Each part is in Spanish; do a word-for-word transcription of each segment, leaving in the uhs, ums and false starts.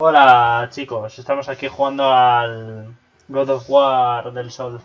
Hola chicos, estamos aquí jugando al God of War del Sol.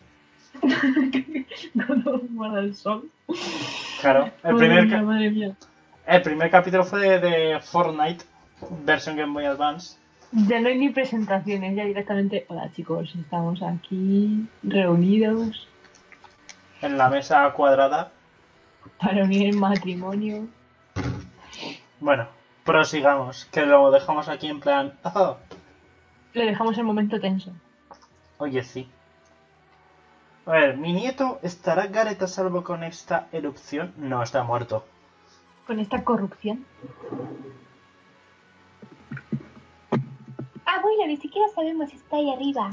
God of War del Sol. Claro, el Madre primer, mía, ca- madre mía. el primer capítulo fue de, de Fortnite, versión Game Boy Advance. Ya no hay ni presentaciones, ya directamente. Hola chicos, estamos aquí reunidos En la mesa cuadrada. para unir el matrimonio. Bueno, prosigamos, que lo dejamos aquí en plan... "Oh, Le dejamos el momento tenso. oye, sí. A ver, ¿mi nieto estará Gareth a salvo con esta erupción? No, está muerto. Con esta corrupción. Abuelo, ni siquiera sabemos si está ahí arriba.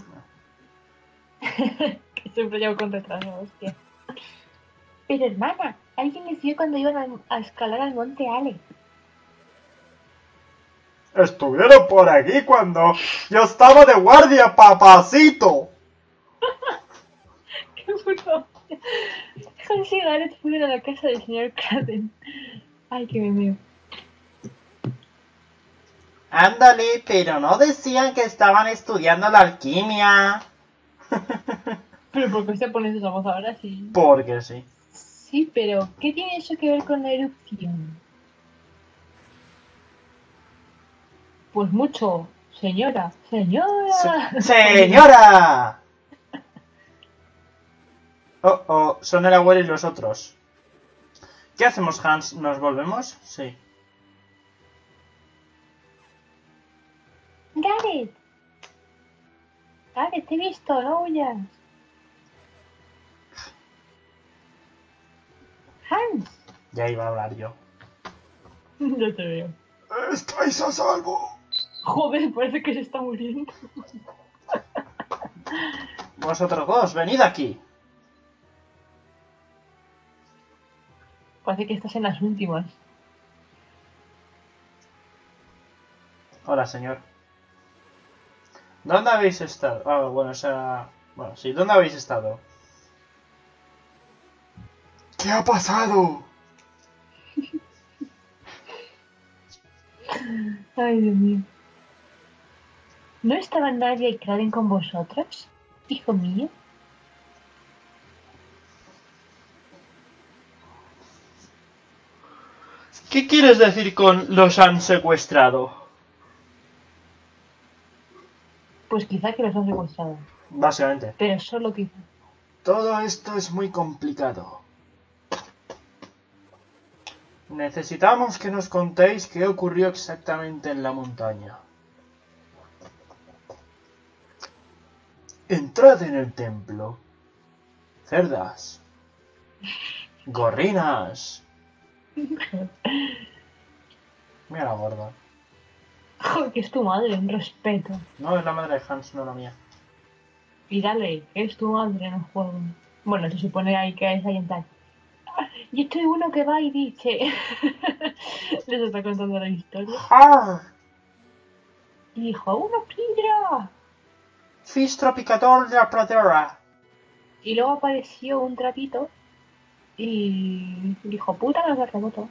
Que siempre llevo con retraso, hostia. Pero hermana, alguien les vio cuando iban a, a escalar al monte Ale. Estuvieron por aquí cuando yo estaba de guardia, papacito. ¡Qué puto! Hans y Gareth fueron a la casa del señor Kraden. Ay, qué memeo. Ándale, pero no decían que estaban estudiando la alquimia. Pero ¿por qué se pone esa voz ahora sí? Porque sí. Sí, pero ¿qué tiene eso que ver con la erupción? Pues mucho, señora, Se- señora. ¡Señora! Oh, oh, son el abuelo y los otros. ¿Qué hacemos, Hans? ¿Nos volvemos? Sí. Gareth, Gareth, te he visto, no huyas. Hans. Ya iba a hablar yo. Ya te veo. ¡Estáis a salvo! Joder, parece que se está muriendo. Vosotros dos, venid aquí. Parece que estás en las últimas. Hola, señor. ¿Dónde habéis estado? Ah, bueno, o sea... Bueno, sí, ¿dónde habéis estado? ¿Qué ha pasado? Ay, Dios mío. ¿No estaba Nadia y Kraden con vosotros, hijo mío? ¿Qué quieres decir con los han secuestrado? Pues quizá que los han secuestrado. Básicamente. Pero solo quizá. Todo esto es muy complicado. Necesitamos que nos contéis qué ocurrió exactamente en la montaña. Entrad en el templo. Cerdas. Gorrinas. Mira la gorda. Joder, que es tu madre, un respeto. No, es la madre de Hans, no la mía. Y dale, que es tu madre en el juego. Bueno, se supone ahí que es ahí en tal. Y esto es uno que va y dice. Les está contando la historia. ¡Har! Y dijo, ¡una piedra! Fis tropicator de la pradera. Y luego apareció un trapito y dijo, puta, me terremoto.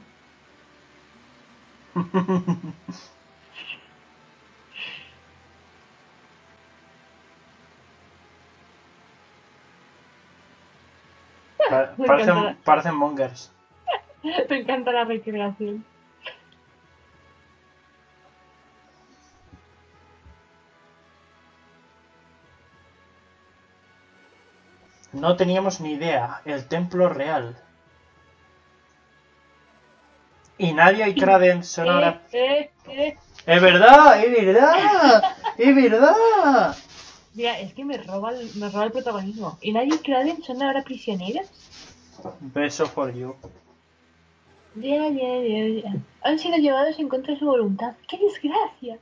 Pa- Me encanta, parecen, la, parecen mongers. me encanta la recreación. No teníamos ni idea. El templo real. Y Nadia y Kraden son Eh, ahora... eh, eh. ¡Es verdad! ¡Es verdad! ¡Es verdad! Mira, es que me roba el, me roba el protagonismo. ¿Y nadie y Kraden son ahora prisioneros? Beso for you. Ya, ya, ya, ya. Han sido llevados en contra de su voluntad. ¡Qué desgracia!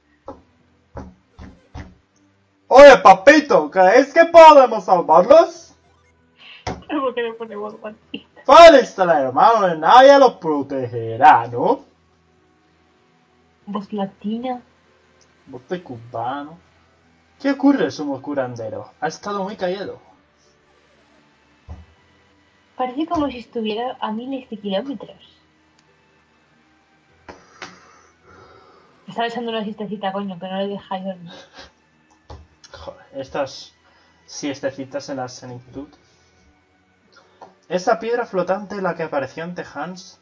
Oye, papito, ¿crees que podemos salvarlos? ¿Por qué le ponemos así? Eres el hermano de Nadia, los protegerá, ¿no? Voz latina. Bote cubano. ¿Qué ocurre, sumo curandero? Ha estado muy callado. Parece como si estuviera a miles de kilómetros. Estaba echando una siestecita, coño, que no le dejáis dormir. Joder, estas siestecitas en la senitud. Esa piedra flotante, la que apareció ante Hans.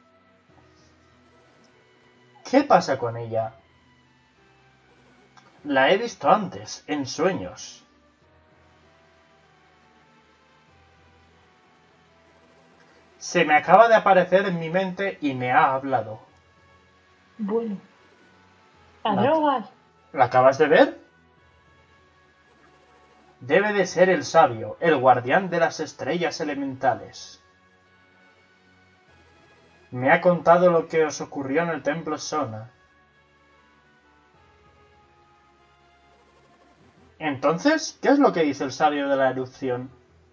¿Qué pasa con ella? La he visto antes, en sueños. Se me acaba de aparecer en mi mente y me ha hablado. Bueno. ¿Las La- drogas? ¿La acabas de ver? Debe de ser el sabio, el guardián de las estrellas elementales. Me ha contado lo que os ocurrió en el templo Sona. Entonces, ¿qué es lo que dice el sabio de la erupción?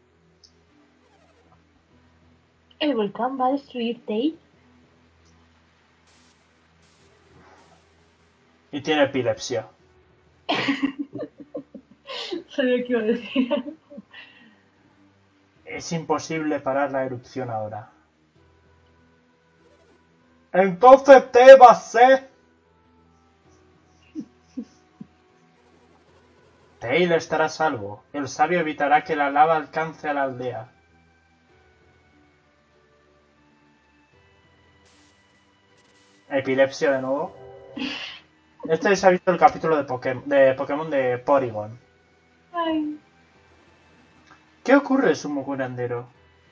¿El volcán va a destruir Tate? Y tiene epilepsia. Sabía que iba a decir. Es imposible parar la erupción ahora. Entonces te va a ser. Tail estará a salvo. El sabio evitará que la lava alcance a la aldea. Epilepsia de nuevo. Este se ha visto el capítulo de Pokémon de, Pokémon de Porygon. Ay. ¿Qué ocurre, sumo curandero?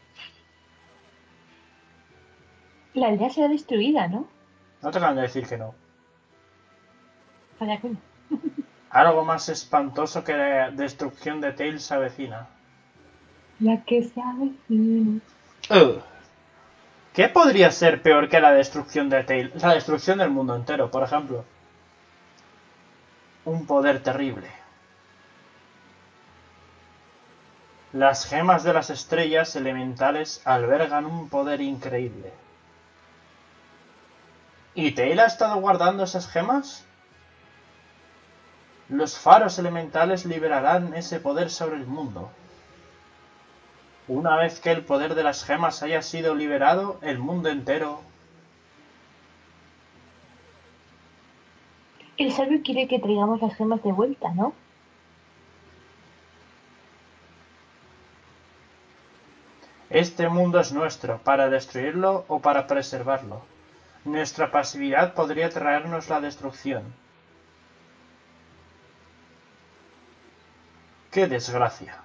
La aldea será destruida, ¿no? No te acaban de decir que no. Vaya coño. Algo más espantoso que la destrucción de Tail se avecina. La que se avecina. Ugh. ¿Qué podría ser peor que la destrucción de Tail? La destrucción del mundo entero, por ejemplo. Un poder terrible. Las gemas de las estrellas elementales albergan un poder increíble. ¿Y Tail ha estado guardando esas gemas? Los faros elementales liberarán ese poder sobre el mundo. Una vez que el poder de las gemas haya sido liberado, el mundo entero... El sabio quiere que traigamos las gemas de vuelta, ¿no? Este mundo es nuestro, para destruirlo o para preservarlo. Nuestra pasividad podría traernos la destrucción. ¡Qué desgracia!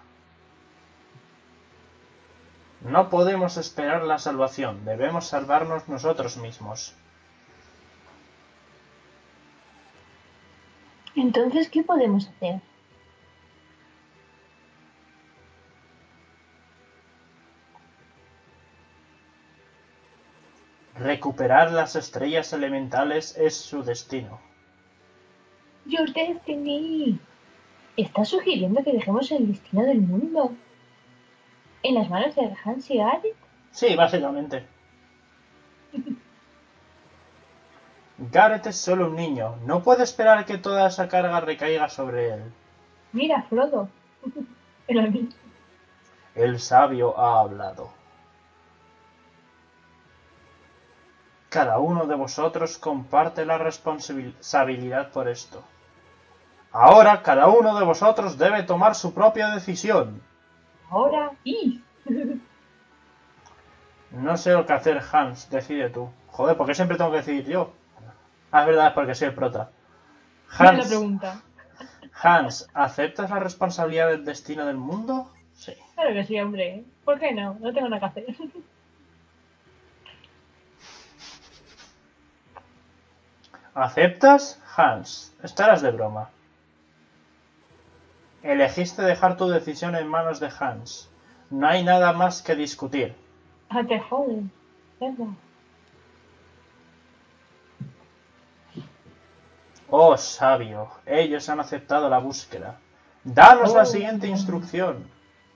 No podemos esperar la salvación, debemos salvarnos nosotros mismos. Entonces, ¿qué podemos hacer? Recuperar las estrellas elementales es su destino. Your Destiny. ¿Estás sugiriendo que dejemos el destino del mundo en las manos de Hans y Gareth? Sí, básicamente. Gareth es solo un niño, no puede esperar que toda esa carga recaiga sobre él. Mira, Frodo. El amigo. El sabio ha hablado. Cada uno de vosotros comparte la responsabilidad por esto. Ahora cada uno de vosotros debe tomar su propia decisión. Ahora y. No sé lo que hacer, Hans, decide tú. Joder, ¿por qué siempre tengo que decidir yo? Ah, es verdad, es porque soy el prota. Buena Hans, pregunta. Hans, ¿aceptas la responsabilidad del destino del mundo? Sí. Claro que sí, hombre. ¿Por qué no? No tengo nada que hacer. ¿Aceptas? Hans, estarás de broma. Elegiste dejar tu decisión en manos de Hans. No hay nada más que discutir. Ah, te joden. Venga. Oh, sabio, ellos han aceptado la búsqueda. Danos la Oh. siguiente instrucción.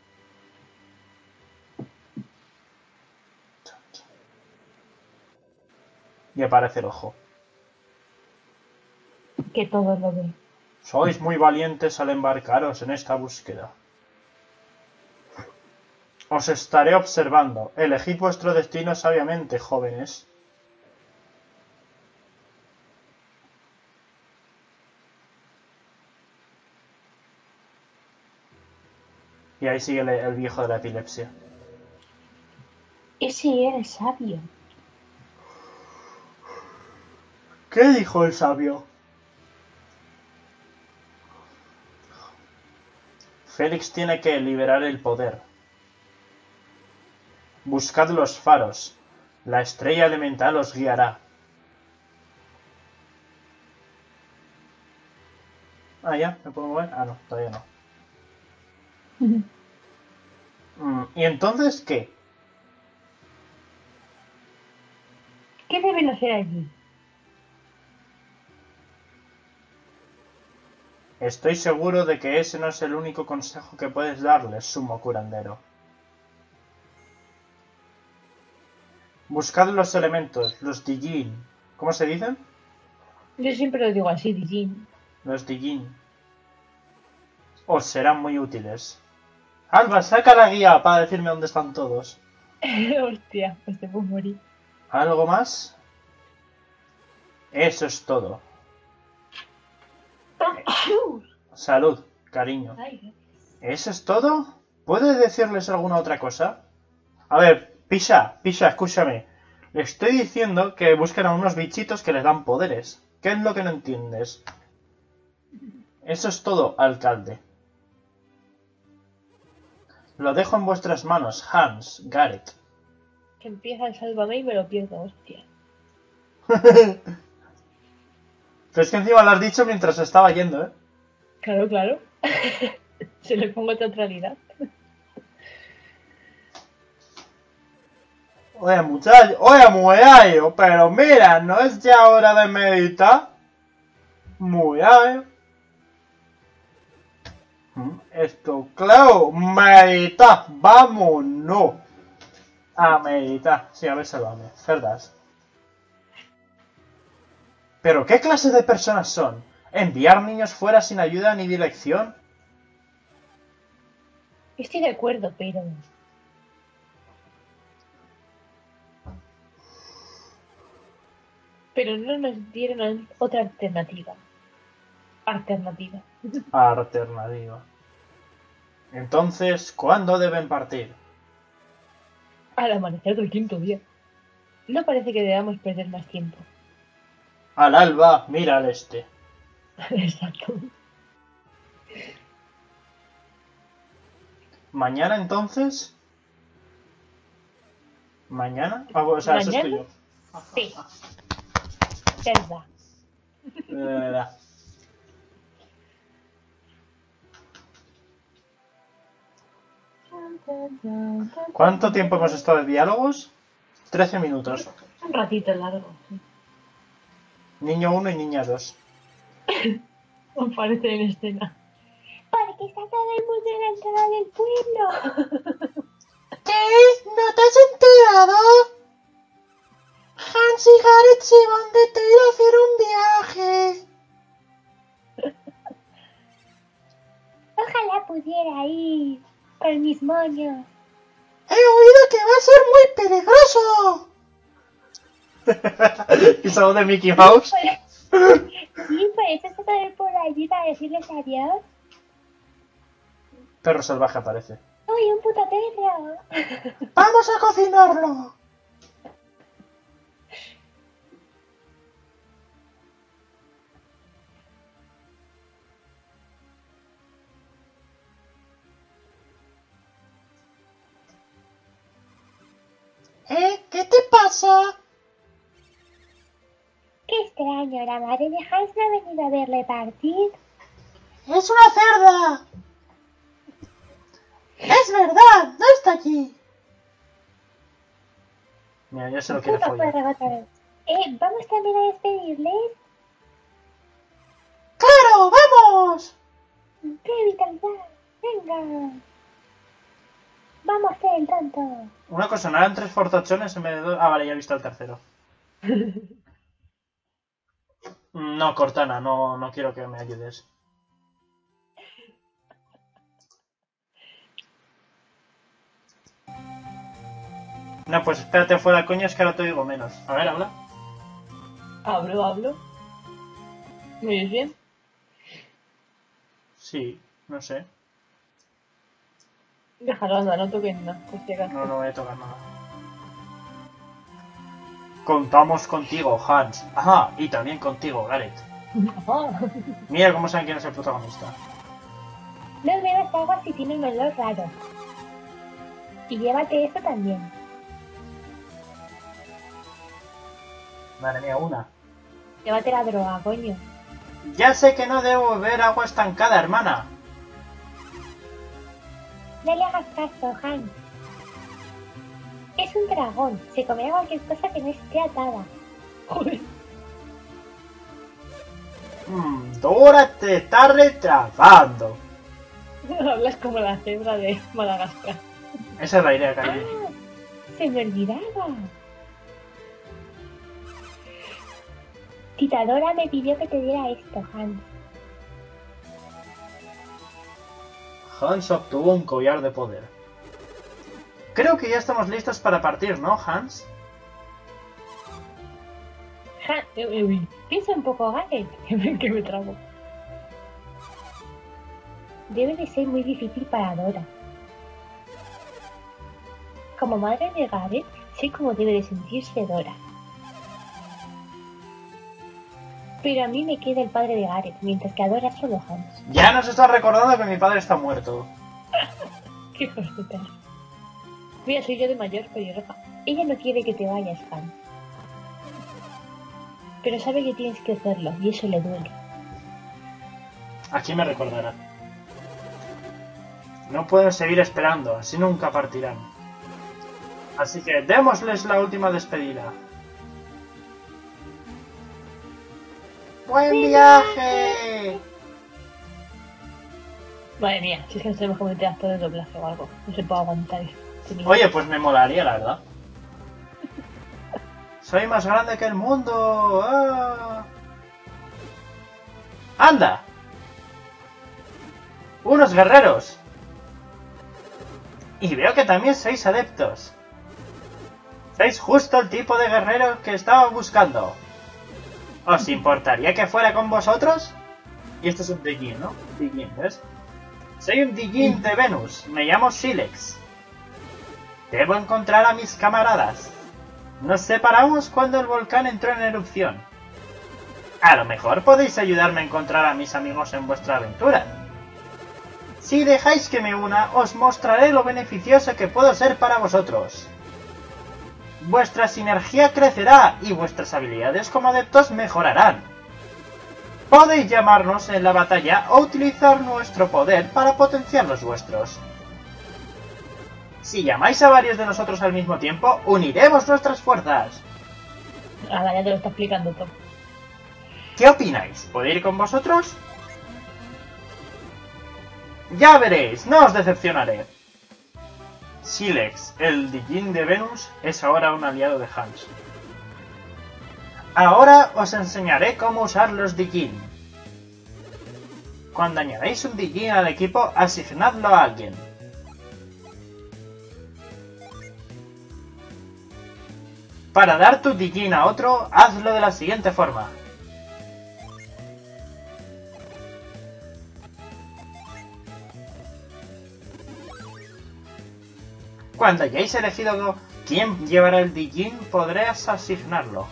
Y aparece el ojo. Que todos lo ven. Sois muy valientes al embarcaros en esta búsqueda. Os estaré observando. Elegid vuestro destino sabiamente, jóvenes. Y ahí sigue el, el viejo de la epilepsia. Ese era el sabio. ¿Qué dijo el sabio? Félix tiene que liberar el poder. Buscad los faros. La estrella elemental os guiará. Ah, ya, ¿me puedo mover? Ah, no, todavía no. Mm, ¿Y entonces qué? ¿Qué deben hacer allí? Estoy seguro de que ese no es el único consejo que puedes darles, sumo curandero. Buscad los elementos, los Dijin. ¿Cómo se dicen? Yo siempre lo digo así, Dijin. Los Dijin. Os serán muy útiles. Alba, saca la guía para decirme dónde están todos. Hostia, pues te puedo morir. ¿Algo más? Eso es todo. Salud, cariño. Ay, ¿Eso es todo? ¿Puedes decirles alguna otra cosa? A ver, Pisha, Pisha, escúchame. Le estoy diciendo que busquen a unos bichitos que les dan poderes. ¿Qué es lo que no entiendes? Eso es todo, alcalde. Lo dejo en vuestras manos, Hans, Gareth. que empieza el Sálvame y me lo pierdo, hostia. Pero es que encima lo has dicho mientras estaba yendo, ¿eh? Claro, claro. Se le pongo teatralidad. Oye, muchacho, oye, muchacho, pero mira, ¿no es ya hora de meditar? Muchacho. Esto, claro, meditar, vámonos. A meditar, sí, a ver, sálvame, verdad. ¿Pero qué clase de personas son? ¿Enviar niños fuera sin ayuda ni dirección? Estoy de acuerdo, pero... Pero no nos dieron otra alternativa. Alternativa. Alternativa. Entonces, ¿cuándo deben partir? Al amanecer del quinto día. No parece que debamos perder más tiempo. Al alba, mira al este. Exacto. ¿Mañana entonces? ¿Mañana? Ah, o sea, eso estoy yo. Sí. Verdad. Eh, ¿Cuánto tiempo hemos estado de diálogos? Trece minutos. Un ratito largo. Sí. Niño uno y niña dos. Aparece en escena. Porque está todo el mundo en la entrada del pueblo. ¿Qué? ¿No te has enterado? Hans y Gareth se van de ir a hacer un viaje. Ojalá pudiera ir con mis moños. He oído que va a ser muy peligroso. ¿Y somos de Mickey Mouse? Sí, por eso se puede por allí para decirles adiós. Perro salvaje aparece. ¡Uy, un puto perro! ¡Vamos a cocinarlo! ¿Eh? ¿Qué te pasa? ¡Qué extraño! La madre de Hans no ha venido a verle partir. ¡Es una cerda! ¡Es verdad! ¡No está aquí! Mira, ya se lo quiere follar. Otra vez. Eh, ¿vamos también a despedirles? ¡Claro! ¡Vamos! ¡Qué vitalidad! ¡Venga! ¡Vamos a hacer el tonto! Una cosa, ¿no eran tres fortachones en vez de dos? Ah, vale, ya he visto el tercero. No, Cortana, no, no quiero que me ayudes. No, pues espérate fuera, coño, es que ahora te oigo menos. A ver, habla. Hablo, hablo. ¿Me oyes bien? Sí, no sé. Déjalo, anda, no toques nada, por si acaso. No, no voy a tocar nada. Contamos contigo, Hans. Ajá, y también contigo, Gareth. Ah. Mira cómo saben quién es el protagonista. No bebas agua si tiene un olor raro. Y llévate eso también. Madre mía, una. Llévate la droga, coño. Ya sé que no debo beber agua estancada, hermana. No le hagas caso, Hans. Es un dragón. Se comerá cualquier cosa que no esté atada. Joder. Mmm, Dora te está retrasando. Hablas como la cebra de Madagascar. Esa es la idea, cariño. ¡Ah! Se me olvidaba. Tita Dora me pidió que te diera esto, Hans. Hans obtuvo un collar de poder. Creo que ya estamos listos para partir, ¿no, Hans? Ja, eh, eh, uy. Piensa un poco, Gareth. Que me, que me trago. Debe de ser muy difícil para Dora. Como madre de Gareth, sé cómo debe de sentirse Dora. Pero a mí me queda el padre de Gareth, mientras que a Dora solo Hans. Ya nos está recordando que mi padre está muerto. Qué hijos de puta. Mira, soy yo de mayor, pelirroja. Ella no quiere que te vayas, Hans. Pero sabe que tienes que hacerlo, y eso le duele. Aquí me recordará. No pueden seguir esperando, así nunca partirán. Así que démosles la última despedida. ¡Buen viaje! Madre mía, si es que nos tenemos que meter actor de doblaje o algo. No se puede aguantar este nivel. Oye, pues me molaría, la verdad. Soy más grande que el mundo. ¡Ah! ¡Anda! ¡Unos guerreros! Y veo que también sois adeptos. Sois justo el tipo de guerrero que estaba buscando. ¿Os importaría que fuera con vosotros? Y esto es un Dijin, ¿no? Dijin, ¿ves? Soy un Dijin de Venus. Me llamo Silex. Debo encontrar a mis camaradas. Nos separamos cuando el volcán entró en erupción. A lo mejor podéis ayudarme a encontrar a mis amigos en vuestra aventura. Si dejáis que me una, os mostraré lo beneficioso que puedo ser para vosotros. Vuestra sinergia crecerá y vuestras habilidades como adeptos mejorarán. Podéis llamarnos en la batalla o utilizar nuestro poder para potenciar los vuestros. Si llamáis a varios de nosotros al mismo tiempo, uniremos nuestras fuerzas. Ahora ya te lo está explicando todo. ¿Qué opináis? ¿Puedo ir con vosotros? Ya veréis, no os decepcionaré. Silex, el Dijin de Venus, es ahora un aliado de Hans. Ahora os enseñaré cómo usar los Dijin. Cuando añadáis un Dijin al equipo, asignadlo a alguien. Para dar tu Dijin a otro, hazlo de la siguiente forma. Cuando hayáis elegido quién llevará el Dijin, podrás asignarlo.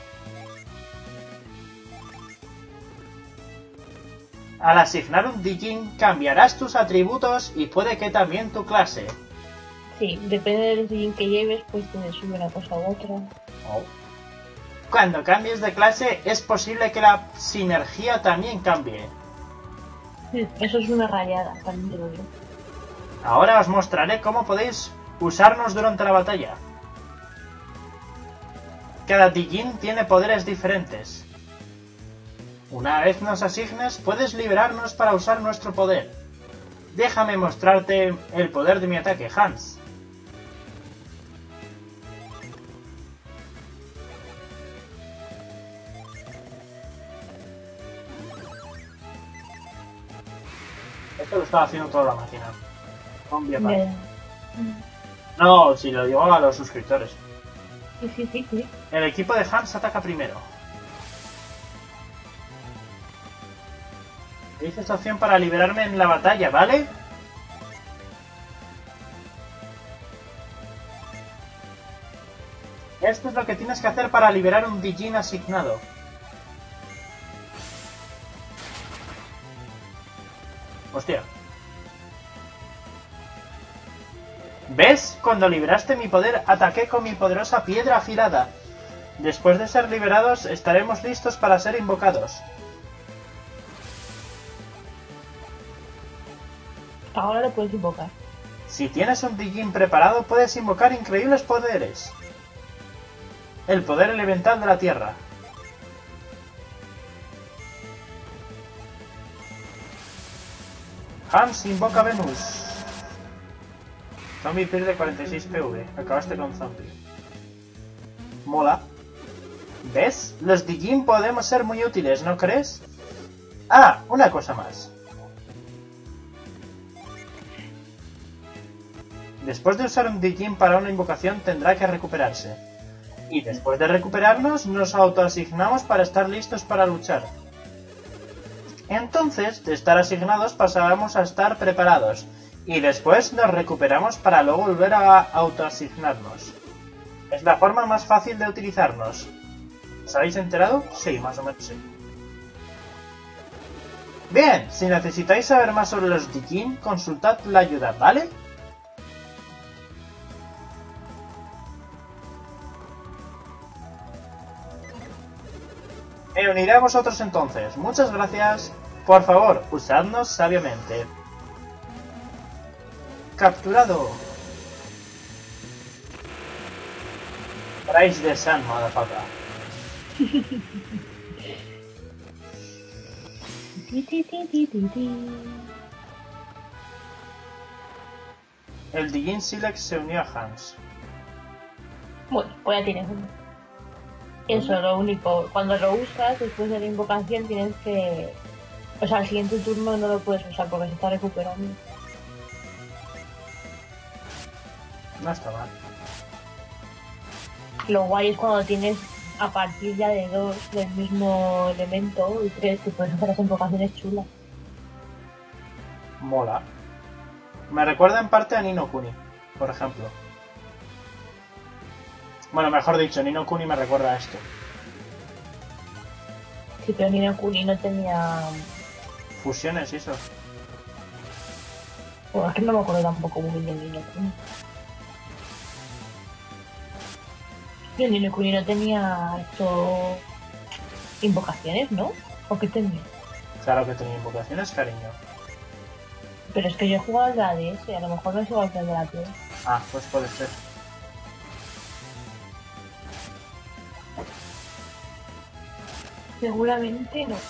Al asignar un Dijin, cambiarás tus atributos y puede que también tu clase. Sí, depende del Dijin que lleves, pues te sube una cosa u otra. Oh. Cuando cambies de clase, es posible que la sinergia también cambie. Eso es una rayada, también te lo digo. Ahora os mostraré cómo podéis usarnos durante la batalla. Cada Dijin tiene poderes diferentes. Una vez nos asignes, puedes liberarnos para usar nuestro poder. Déjame mostrarte el poder de mi ataque, Hans. Esto lo estaba haciendo toda la máquina. Con Ya, Biepa. ya. No, si lo digo a los suscriptores. Sí, sí, sí, sí. El equipo de Hans ataca primero. Hice esta opción para liberarme en la batalla, ¿vale? Esto es lo que tienes que hacer para liberar un Dijin asignado. Hostia. ¿Ves? Cuando liberaste mi poder, ataqué con mi poderosa piedra afilada. Después de ser liberados, estaremos listos para ser invocados. Ahora lo puedes invocar. Si tienes un Dijin preparado, puedes invocar increíbles poderes. El poder elemental de la Tierra. Hans invoca a Venus. Zombie pierde cuarenta y seis P V. Acabaste con Zombie. Mola. ¿Ves? Los Dijin podemos ser muy útiles, ¿no crees? Ah, una cosa más. Después de usar un Dijin para una invocación tendrá que recuperarse. Y después de recuperarnos nos autoasignamos para estar listos para luchar. Entonces, de estar asignados pasaremos a estar preparados. Y después nos recuperamos para luego volver a autoasignarnos. Es la forma más fácil de utilizarnos. ¿Os habéis enterado? Sí, más o menos sí. Bien, si necesitáis saber más sobre los Dijin, consultad la ayuda, ¿vale? Me uniré a vosotros entonces. Muchas gracias. Por favor, usadnos sabiamente. Capturado. Price the Sun, motherfucker. El Dijin Silex se unió a Hans. Bueno, pues ya tienes uno. Eso es lo único. Cuando lo usas, después de la invocación, tienes que... O sea, al siguiente turno no lo puedes usar porque se está recuperando. No está mal. Lo guay es cuando tienes a partir ya de dos del mismo elemento y tres que puedes hacer las invocaciones chulas. Mola. Me recuerda en parte a Ni no Kuni, por ejemplo. Bueno, mejor dicho, Ni no Kuni me recuerda a esto. Sí, pero Ni no Kuni no tenía... Fusiones y eso. Bueno, es que no me acuerdo tampoco muy bien de Ni no Kuni. Yo Ni no Kuni no tenía esto... invocaciones, ¿no? ¿O qué tenía? Claro que tenía invocaciones, cariño. Pero es que yo he jugado al de la D S, a lo mejor no es igual que el de la P S. Ah, pues puede ser. Seguramente no.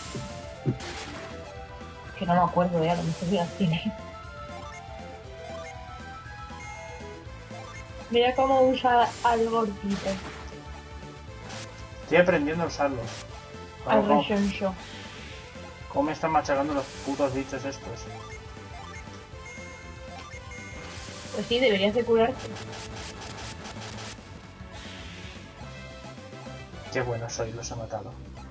Que no me acuerdo, eh, a lo mejor voy al cine. Mira cómo usa al gordito. Estoy aprendiendo a usarlos. Al ¿Cómo, Reshonsho. cómo me están machacando los putos bichos estos? Pues sí, deberías de curarte. Qué bueno soy, los he matado.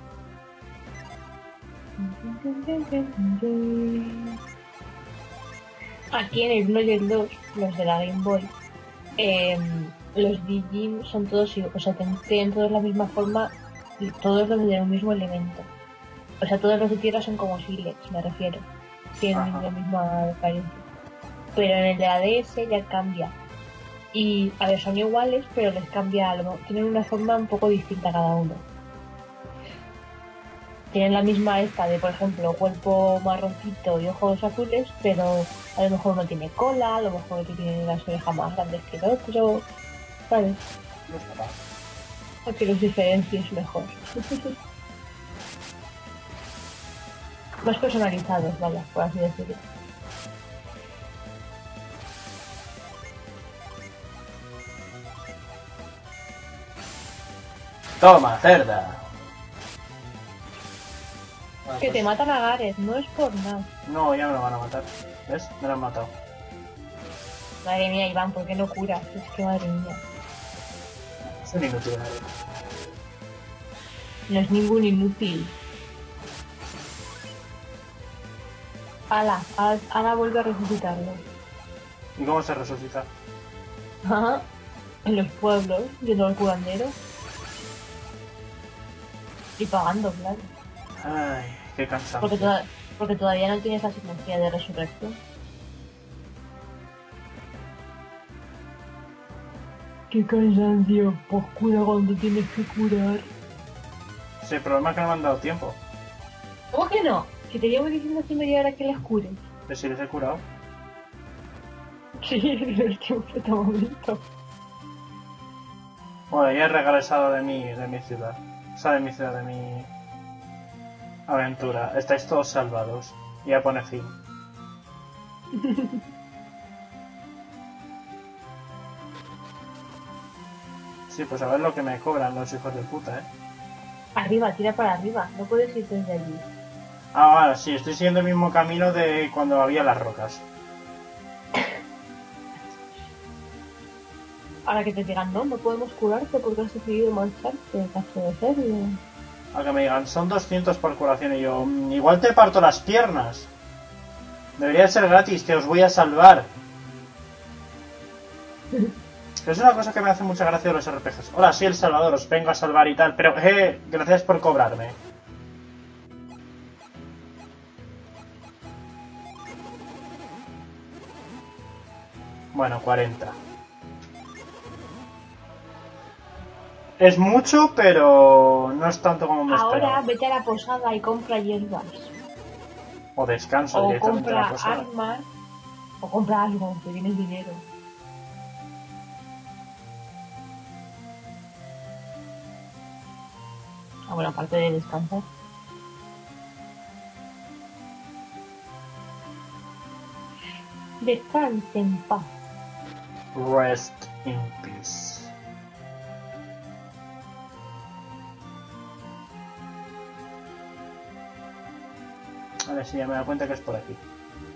Aquí en el Blogger dos, los de la Game Boy, eh, los Dijin son todos, o sea, tienen todos la misma forma y todos los del mismo elemento. O sea, todos los de tierra son como Silex, me refiero. Tienen Ajá. la misma apariencia. Pero en el de la D S ya cambia. Y, a ver, son iguales, pero les cambia algo. Tienen una forma un poco distinta cada uno. Tienen la misma esta de, por ejemplo, cuerpo marroncito y ojos azules, pero a lo mejor uno tiene cola, a lo mejor otro tiene las orejas más grandes que el otro, ¿sabes? No está mal. Para que los diferencies mejor. Más personalizados, vaya, por así decirlo. Toma, cerda. Bueno, Que pues- te matan a Gareth, no es por nada. No, ya me lo van a matar. ¿Ves? Me lo han matado. Madre mía, Iván, ¿por qué no curas? Es que madre mía. Es un inútil, ¿vale? No es ningún inútil. Ala, a- Ana vuelve a resucitarlo. ¿Y cómo se resucita? Ajá. en los pueblos, yendo al curandero. Y pagando, claro. Ay, qué cansancio. Porque, toda- porque todavía no tienes la psicología de resurrección. Qué cansancio, pues cura cuando tienes que curar. Sí, el problema es que no me han dado tiempo. ¿Cómo que no? Si te llevo diciendo hace media hora que las cures. De si les he curado. Sí, en el último puto momento. Bueno, ya he regresado de mi, de mi ciudad. O sea, de mi ciudad, de mi aventura. Estáis todos salvados. Y ya pone fin. Sí, pues a ver lo que me cobran los hijos de puta, ¿eh? Arriba, tira para arriba. No puedes ir desde allí. Ah, vale, sí, estoy siguiendo el mismo camino de cuando había las rocas. Ahora que te digan, no, no podemos curarte porque has decidido marcharte en caso de serlo. A que me digan, son doscientos por curación y yo, "Mm, igual te parto las piernas. Debería ser gratis, que os voy a salvar. Es una cosa que me hace mucha gracia de los R P Gs. Hola, soy el Salvador, os vengo a salvar y tal, pero, eh, gracias por cobrarme. Bueno, cuarenta. Es mucho, pero no es tanto como me Ahora esperaba. vete a la posada y compra hierbas. O descanso O directamente en la compra posada. armas. O compra algo, que tienes dinero. Ah, bueno, aparte de descansar. Descanse en paz. Rest in peace. A ver si ya me da cuenta que es por aquí.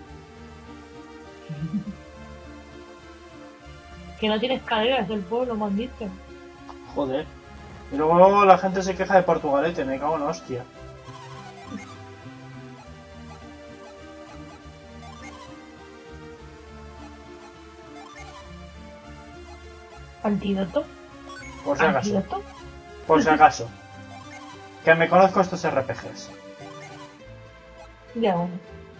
Que no tienes escaleras del pueblo, me han dicho. Joder. Y luego la gente se queja de Portugalete, me cago en la hostia. Antídoto. Por si acaso. Antídoto. Por si acaso. Que me conozco estos R P Gs. Ya bueno.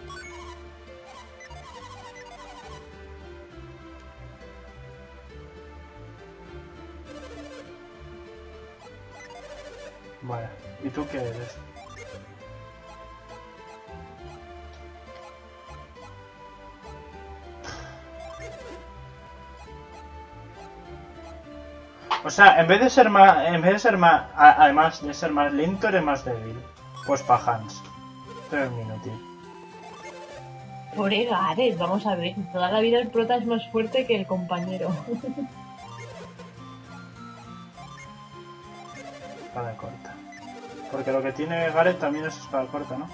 Vale. ¿Y tú qué eres? O sea, en vez de ser más, en vez de ser más, a- además de ser más lento, eres más débil. Pues pa' Hans. Pero es inútil. Pobre Gareth, vamos a ver. Toda la vida el prota es más fuerte que el compañero. Espada corta. Porque lo que tiene Gareth también es espada corta, ¿no?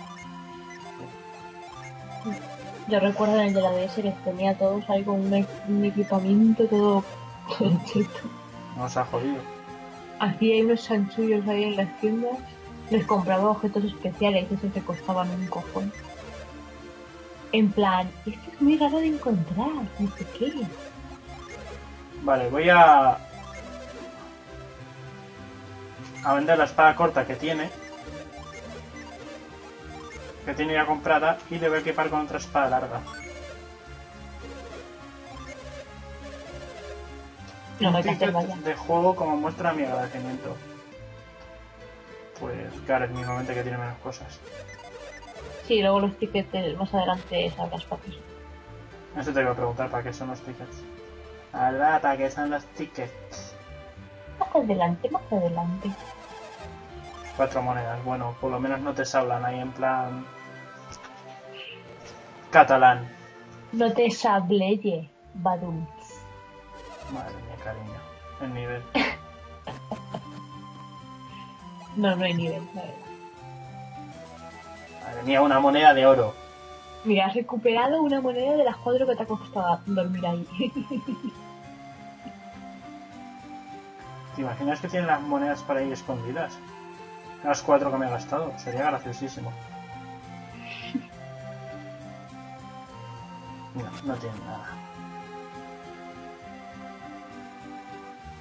Yo recuerdo en el de la D S que tenía todos ahí con un, e- un equipamiento todo cheto. Nos ha jodido. Hacía ahí unos chanchullos ahí en las tiendas. Les compraba objetos especiales, esos que costaban un cojón. En plan, esto es muy raro de encontrar, no sé qué. Vale, voy a... a vender la espada corta que tiene. Que tiene ya comprada. Y le voy a equipar con otra espada larga. No me Un cantes, ticket vaya. de juego como muestra mi agradecimiento. Pues claro, mismamente que tiene menos cosas. Sí, luego los tickets de- más adelante sabrás para qué son. Eso te iba a preguntar, ¿para qué son los tickets? Alba, ¿para qué son los tickets? Más adelante, más adelante. Cuatro monedas, bueno, por lo menos no te hablan ahí en plan... catalán. No te sableye, badum. Madre mía, cariño. El nivel. No, no hay nivel, la verdad. Madre mía, una moneda de oro. Mira, has recuperado una moneda de las cuatro que te ha costado dormir ahí. ¿Te imaginas que tienen las monedas por ahí escondidas? Las cuatro que me he gastado. Sería graciosísimo. No, no tienen nada.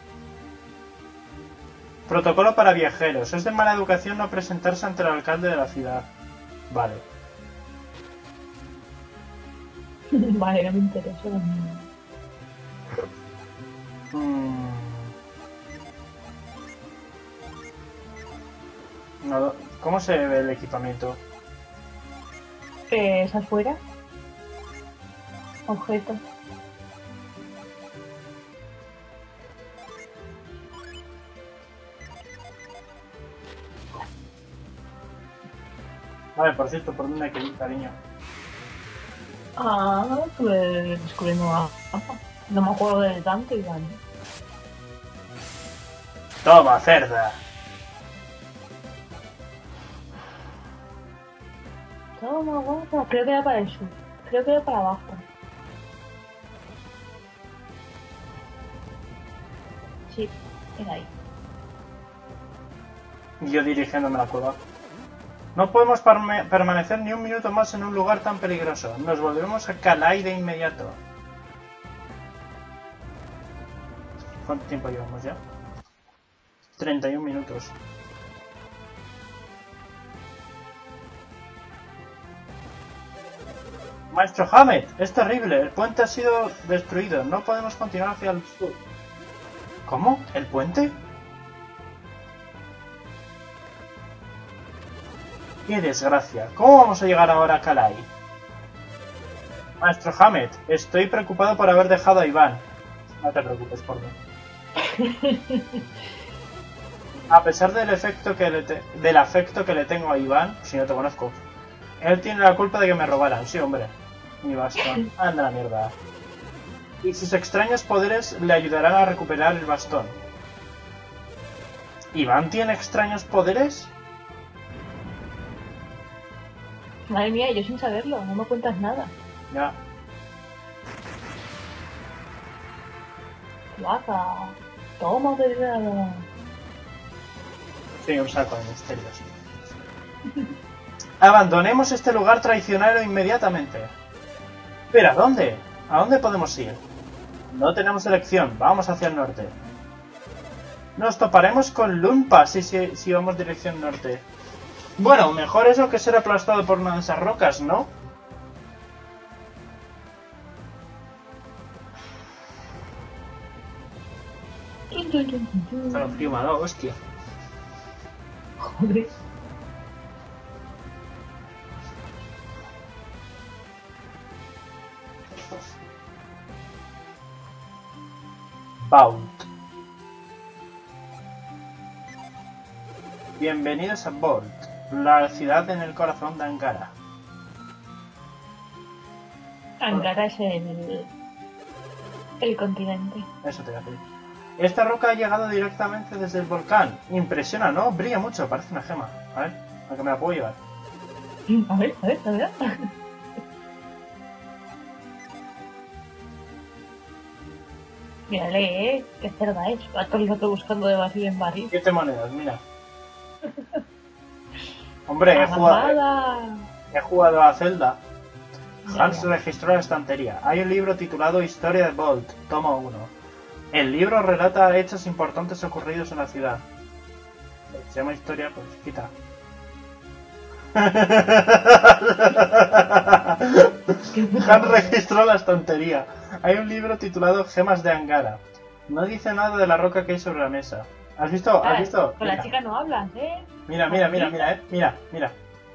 Protocolo para viajeros. Es de mala educación no presentarse ante el alcalde de la ciudad. Vale. Vale, no me interesa. Mm. No, ¿cómo se ve el equipamiento? Eh, ¿Es afuera? Objeto. Vale, por cierto, ¿por dónde hay que ir, cariño? Ah, pues descubriendo a... No me acuerdo del tanto, igual. Toma, cerda. Toma, guapa. Creo que era para el sur. Creo que era para abajo. Sí, era ahí. Y yo dirigiéndome a la cueva. No podemos permanecer ni un minuto más en un lugar tan peligroso. Nos volvemos a Kalai de inmediato. ¿Cuánto tiempo llevamos ya? treinta y un minutos. Maestro Hammett, es terrible. El puente ha sido destruido. No podemos continuar hacia el sur. ¿Cómo? ¿El puente? ¡Qué desgracia! ¿Cómo vamos a llegar ahora a Kalai? Maestro Hammett, estoy preocupado por haber dejado a Iván. No te preocupes por mí. A pesar del efecto que le te del afecto que le tengo a Iván, si no te conozco, él tiene la culpa de que me robaran. Sí, hombre. Mi bastón. Anda la mierda. Y sus extraños poderes le ayudarán a recuperar el bastón. ¿Iván tiene extraños poderes? Madre mía, yo sin saberlo, no me cuentas nada. Ya. Guapa. Toma, verdad. Sí, un saco de misterios. Abandonemos este lugar traicionero inmediatamente. ¿Pero a dónde? ¿A dónde podemos ir? No tenemos elección, vamos hacia el norte. Nos toparemos con Lumpa si, si, si vamos dirección norte. Bueno, mejor eso que ser aplastado por una de esas rocas, ¿no? Pero frío me ha dado, hostia. Joder. Vault. Bienvenidos a Vault, la ciudad en el corazón de Angara. Angara es el... el continente. Eso te voy a decir. Esta roca ha llegado directamente desde el volcán. Impresiona, ¿no? Brilla mucho, parece una gema. A ver, a que me la puedo llevar. A ver, a ver, a ver. Mírale, eh, qué cerda es. Va todo el rato buscando de barril en barril. Siete monedas, mira. Hombre, he jugado, he jugado a Zelda. Hans registró la estantería. Hay un libro titulado Historia de Vault, tomo uno. El libro relata hechos importantes ocurridos en la ciudad. Se llama historia, pues quita. Hans registró la estantería. Hay un libro titulado Gemas de Angara. No dice nada de la roca que hay sobre la mesa. ¿Has visto? ¿Has visto? Con la chica no hablas, ¿eh? Mira, mira, mira, mira, eh. Mira, mira.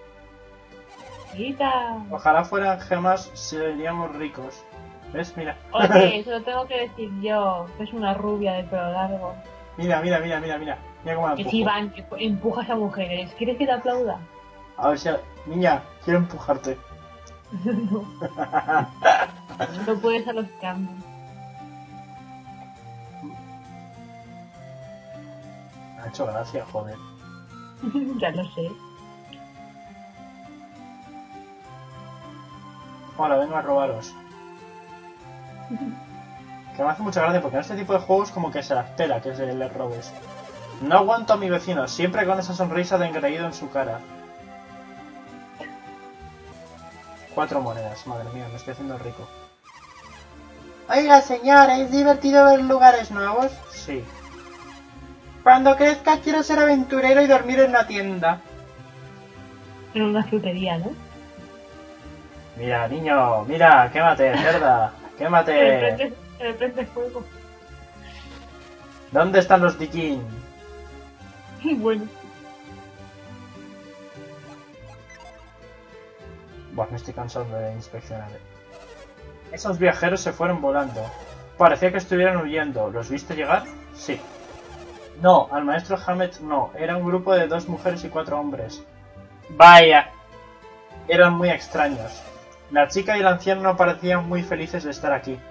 Quita. Ojalá fueran gemas, seríamos ricos. ¿Ves? Mira. Oye, eso lo tengo que decir yo, que es una rubia de pelo largo. Mira, mira, mira, mira, mira. Mira cómo la que empujo. si van, que empujas a mujeres. ¿Quieres que te aplauda? A ver si... Niña, quiero empujarte. No. No puedes a los cambios. Me ha hecho gracia, joder. Ya lo sé. Hola, vengo a robaros. Que me hace mucha gracia porque en este tipo de juegos como que se la espera que se les robes. No aguanto a mi vecino, siempre con esa sonrisa de engreído en su cara. Cuatro monedas, madre mía, me estoy haciendo rico. Oiga, señora, ¿es divertido ver lugares nuevos? Sí. Cuando crezca quiero ser aventurero y dormir en una tienda. En una frutería, ¿no? Mira, niño, mira, quémate, cerda. Me Quémate. prende, me prende fuego. ¿Dónde están los Dikin? Bueno. Buah, me estoy cansando de inspeccionar. Esos viajeros se fueron volando. Parecía que estuvieran huyendo. ¿Los viste llegar? Sí. No, al maestro Hammett no. Era un grupo de dos mujeres y cuatro hombres. Vaya. Eran muy extraños. La chica y el anciano no parecían muy felices de estar aquí.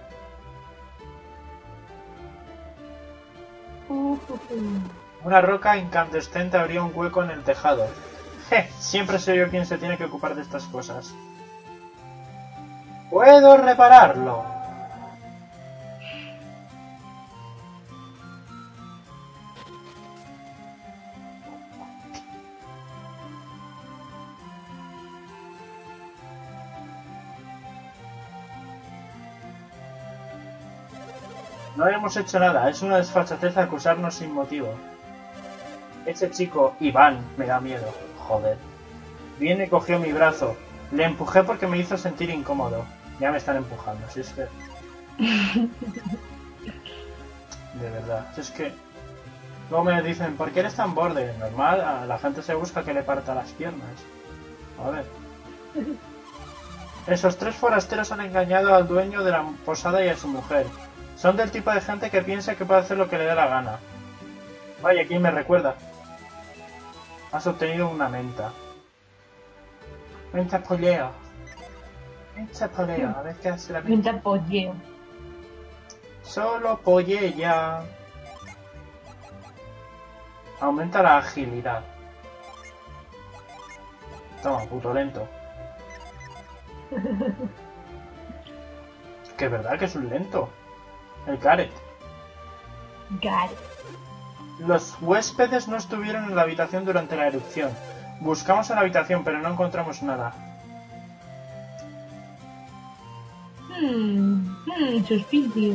Uh, uh, uh. Una roca incandescente abría un hueco en el tejado. Je, siempre soy yo quien se tiene que ocupar de estas cosas. ¡Puedo repararlo! No hemos hecho nada, es una desfachatez acusarnos sin motivo. Ese chico, Iván, me da miedo. Joder. Viene y cogió mi brazo. Le empujé porque me hizo sentir incómodo. Ya me están empujando, si es que... De verdad, si es que... Luego me dicen, ¿por qué eres tan borde? Normal, a la gente se busca que le parta las piernas. A ver. Esos tres forasteros han engañado al dueño de la posada y a su mujer. Son del tipo de gente que piensa que puede hacer lo que le dé la gana. Vaya, ¿quién me recuerda? Has obtenido una menta. Menta poleo. Menta poleo. A ver qué hace la menta. Menta polleo. Solo pollella. Aumenta la agilidad. Toma, puto lento. Que es verdad que es un lento. El Gareth. Gareth. Los huéspedes no estuvieron en la habitación durante la erupción. Buscamos en la habitación, pero no encontramos nada. Hmm, hmm, suspicios.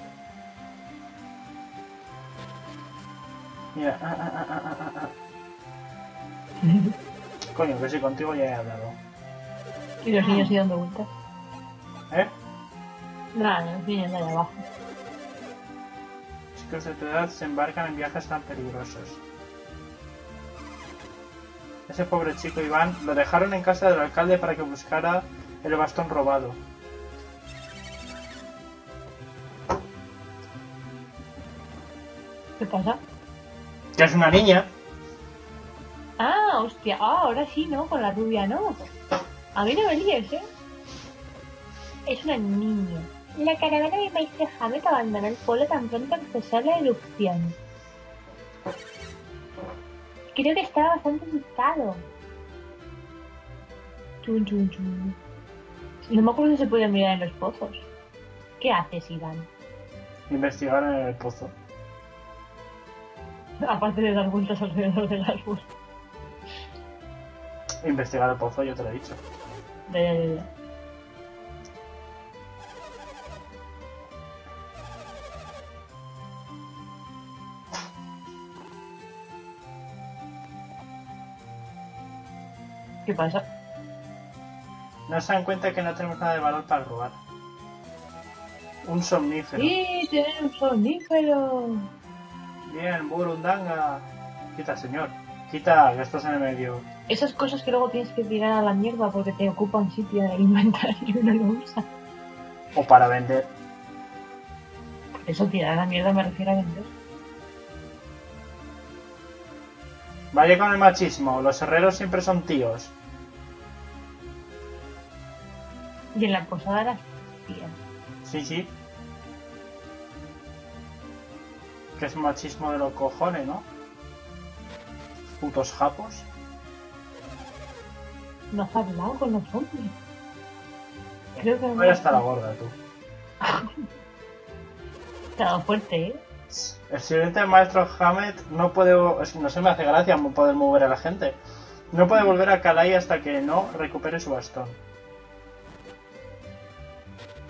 Mira, ah, ah, ah, ah, ah, ah. Coño, que sí, contigo ya he hablado. Y los niños ahí dando vueltas. ¿Eh? Nada, los niños de ahí abajo. Chicos de tu edad se embarcan en viajes tan peligrosos. Ese pobre chico Iván lo dejaron en casa del alcalde para que buscara el bastón robado. ¿Qué pasa? Que es una niña. Ah, hostia. Ah, ahora sí, ¿no? Con la rubia, ¿no? A mí no me líes, ¿eh? Es una niña. La caravana del maestro Hammett abandonó el pueblo tan pronto empezó la erupción. Creo que estaba bastante asustado. Chun, chun, chun. No me acuerdo si se podía mirar en los pozos. ¿Qué haces, Iván? Investigar en el pozo. Aparte de dar vueltas alrededor del árbol. Investigar el pozo, yo te lo he dicho. De, de, de. ¿Qué pasa? No se dan cuenta que no tenemos nada de valor para robar. Un somnífero. ¡Sí! ¡Tienen un somnífero! Bien, Burundanga. Quita, señor. Quita, que estás en el medio. Esas cosas que luego tienes que tirar a la mierda porque te ocupan sitio en el inventario y uno lo usa. O para vender. Eso, tirar a la mierda me refiero a vender. Vaya con el machismo. Los herreros siempre son tíos. Y en la posada las tías. Sí, sí. Que es machismo de los cojones, ¿no? Putos japos. No has hablado con los hombres. Creo que no. Vaya hasta la gorda, tú. Estaba fuerte, ¿eh? El siguiente maestro Hammett no puede... No se me hace gracia poder mover a la gente. No puede volver a Calais hasta que no recupere su bastón.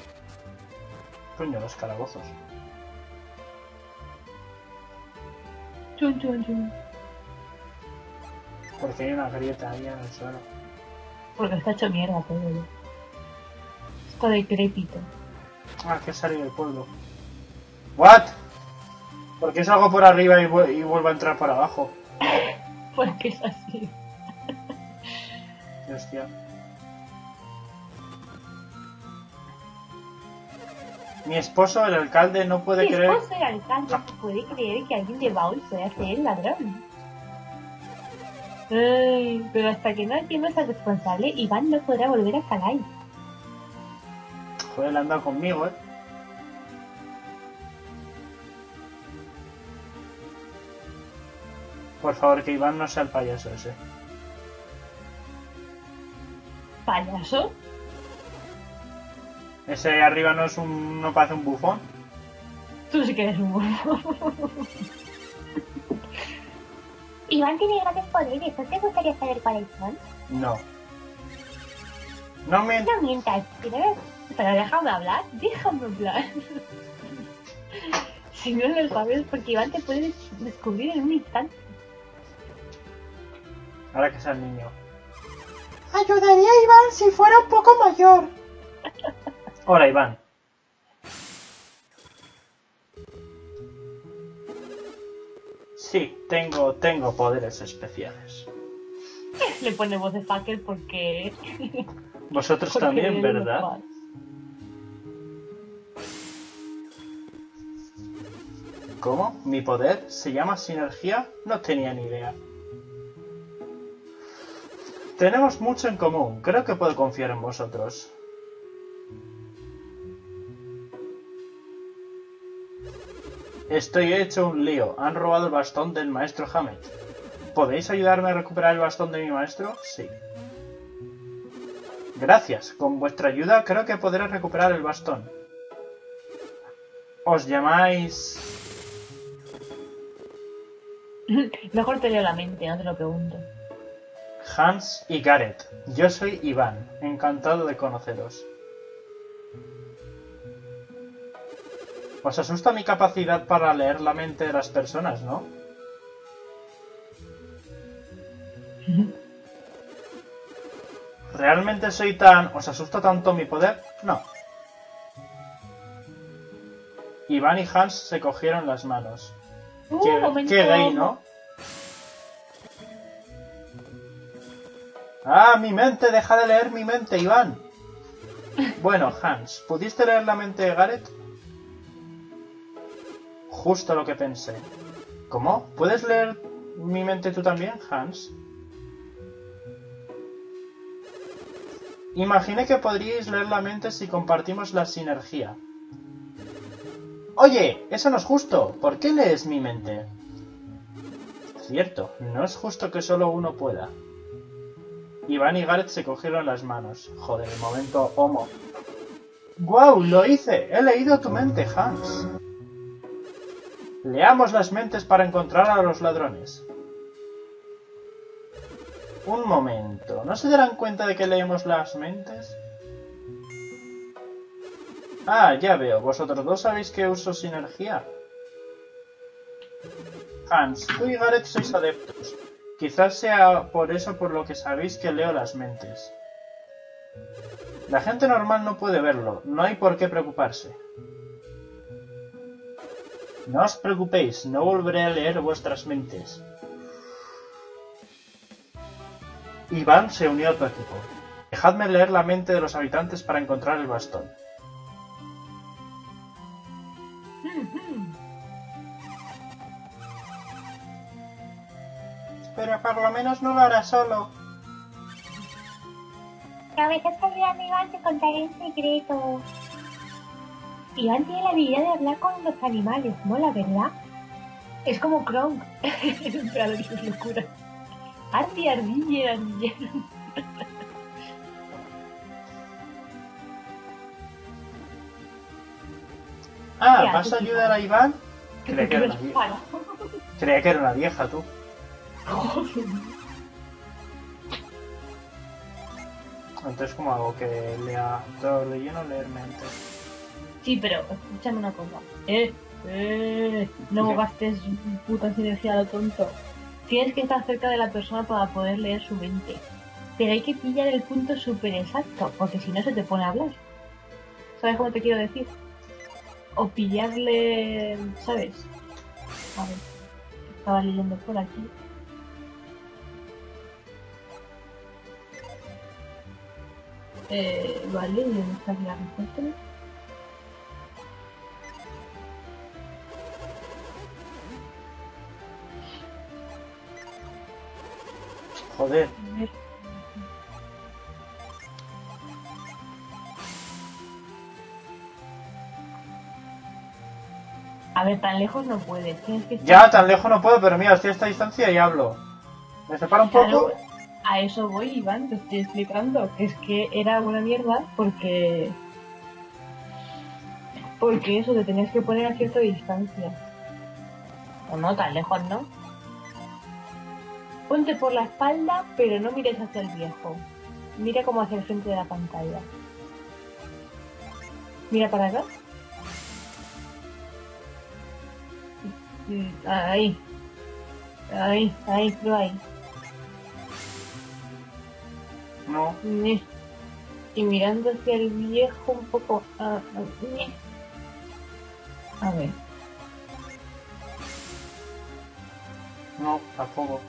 Coño, los calabozos. Chun, chun, chun. Porque hay una grieta ahí en el suelo. Porque está hecho mierda todo. Esto decrépito. Ah, que he salido del pueblo. ¿What? ¿Por qué salgo por arriba y, vu y vuelvo a entrar por abajo? Porque es así. Hostia. Mi esposo, el alcalde, no puede Mi creer... esposo, el alcalde, no puede creer que alguien de Baúl pueda ser el ladrón. Ay, pero hasta que no entiendas al responsable, Iván no podrá volver a Calais. Joder, él anda conmigo, eh. Por favor, que Iván no sea el payaso ese. ¿Payaso? Ese de arriba no es un... no parece un bufón. Tú sí que eres un bufón. Iván tiene grandes poderes, ¿no te gustaría saber cuáles son? No. No me... No mientas, ¿quieres? Pero déjame hablar, déjame hablar. Si no lo sabes, porque Iván te puede des- descubrir en un instante. Ahora que sea el niño. Ayudaría a Iván si fuera un poco mayor. Hola, Iván. Sí, tengo, tengo poderes especiales. Le pone voz de fucker porque... Vosotros porque también, él ¿verdad? lo sabe. ¿Cómo? ¿Mi poder se llama sinergia? No tenía ni idea. Tenemos mucho en común. Creo que puedo confiar en vosotros. Estoy hecho un lío. Han robado el bastón del maestro Hammett. ¿Podéis ayudarme a recuperar el bastón de mi maestro? Sí. Gracias. Con vuestra ayuda creo que podré recuperar el bastón. ¿Os llamáis...? Mejor te leo la mente, no te lo pregunto. Hans y Gareth. Yo soy Iván. Encantado de conoceros. Os asusta mi capacidad para leer la mente de las personas, ¿no? ¿Realmente soy tan... ¿Os asusta tanto mi poder? No. Iván y Hans se cogieron las manos. Uh, Qué, momento. qué gay, ¿no? ¡Ah, mi mente! ¡Deja de leer mi mente, Iván! Bueno, Hans, ¿pudiste leer la mente de Gareth? Justo lo que pensé. ¿Cómo? ¿Puedes leer mi mente tú también, Hans? Imaginé que podríais leer la mente si compartimos la sinergia. Oye, eso no es justo. ¿Por qué lees mi mente? Cierto, no es justo que solo uno pueda. Iván y Gareth se cogieron las manos. Joder, el momento homo. ¡Guau! ¡Lo hice! He leído tu mente, Hans. Leamos las mentes para encontrar a los ladrones. Un momento. ¿No se darán cuenta de que leemos las mentes? Ah, ya veo. ¿Vosotros dos sabéis que uso sinergia? Hans, tú y Gareth sois adeptos. Quizás sea por eso por lo que sabéis que leo las mentes. La gente normal no puede verlo. No hay por qué preocuparse. No os preocupéis. No volveré a leer vuestras mentes. Iván se unió a tu equipo. Dejadme leer la mente de los habitantes para encontrar el bastón. Pero por lo menos no lo hará solo. A veces ayudando a Iván te contaré un secreto. Iván tiene la habilidad de hablar con los animales, mola, ¿verdad? Es como Kronk. Claro, que es locura. Ardi, ardille, ardillero. Ah, Ya, ¿vas tú a sí ayudar a sabes. Iván? Que Creía te que era quedes una vieja. para. Creía que era una vieja, tú. Entonces, ¿cómo hago que lea todo el relleno? Leer mentes. Sí, pero escúchame una cosa. Eh, Eh, no gastes puta energía a lo tonto. Tienes que estar cerca de la persona para poder leer su mente. Pero hay que pillar el punto súper exacto, porque si no se te pone a hablar. ¿Sabes cómo te quiero decir? O pillarle... ¿Sabes? A ver, estaba leyendo por aquí. Eh, vale, ¿y dónde está la respuesta? Joder. A ver. A ver, tan lejos no puedes. Tienes que estar... Ya, tan lejos no puedo, pero mira, estoy a esta distancia y hablo. Me separo un Claro, poco. a eso voy, Iván, te estoy explicando. Que es que era una mierda porque... Porque eso, te tenías que poner a cierta distancia. O no, tan lejos, ¿no? Ponte por la espalda, pero no mires hacia el viejo. Mira como hacia el frente de la pantalla. Mira para acá. Mm, Ahí. Ahí, ahí, creo ahí. No. Ni. Y mirando hacia el viejo un poco... ah, ah, ni. A ver. No, tampoco.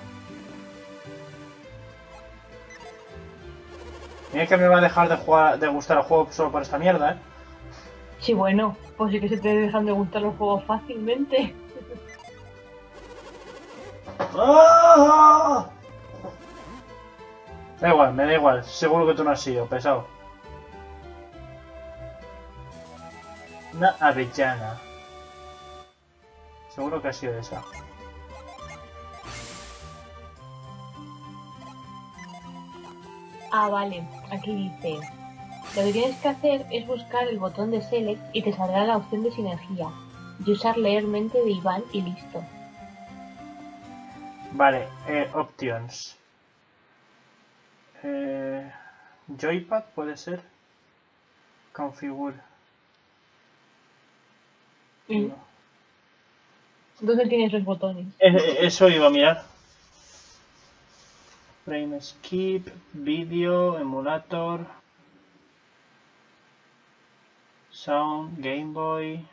Mira que me va a dejar de jugar, de gustar el juego solo por esta mierda, ¿eh? Sí, bueno, pues sí que se te dejan de gustar los juegos fácilmente. ¡Ah! Da igual, me da igual. Seguro que tú no has sido, pesado. Una avellana. Seguro que ha sido esa. Ah, vale. Aquí dice... Lo que tienes que hacer es buscar el botón de Select y te saldrá la opción de sinergia. Y usar leer mente de Iván y listo. Vale, eh, options. Eh, Joypad puede ser. Configure. ¿Y No. dónde tienes los botones? Eh, Eso iba a mirar. Frame skip, video, emulator, sound, Game Boy.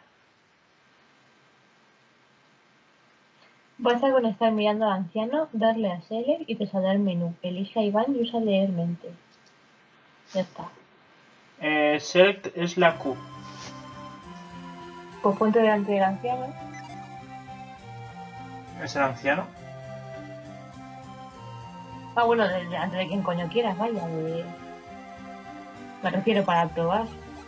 Basta con estar mirando al anciano, darle a Select y te saldrá el menú. Elige a Iván y usa leer mente. Ya está. Eh, select es la Q. Pues ponte delante del anciano. ¿Es el anciano? Ah, bueno, de- delante de quien coño quieras, vaya. De... Me refiero para probar.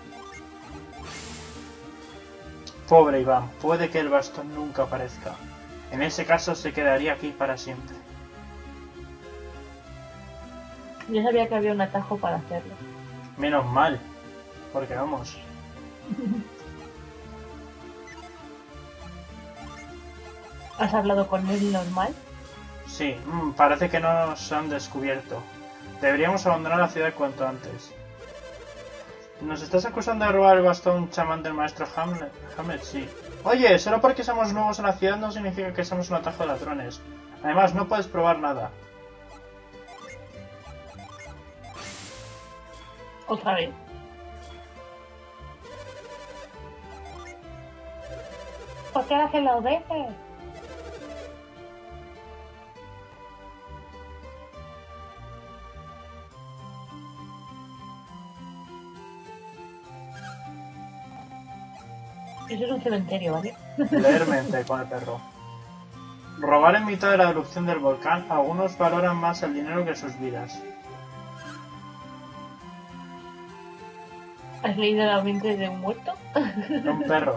Pobre Iván, puede que el bastón nunca aparezca. En ese caso se quedaría aquí para siempre. Yo sabía que había un atajo para hacerlo. Menos mal, porque vamos. ¿Has hablado con él normal? Sí, mm, parece que no nos han descubierto. Deberíamos abandonar la ciudad cuanto antes. ¿Nos estás acusando de robar el bastón chamán del maestro Hamlet? Hamlet, sí. Oye, solo porque somos nuevos en la ciudad no significa que somos un atajo de ladrones. Además, no puedes probar nada. Otra vez. ¿Por qué hacen los veces? Eso es un cementerio, ¿vale? Leer mente con el perro. Robar en mitad de la erupción del volcán. Algunos valoran más el dinero que sus vidas. ¿Has leído la mente de un muerto? De un perro.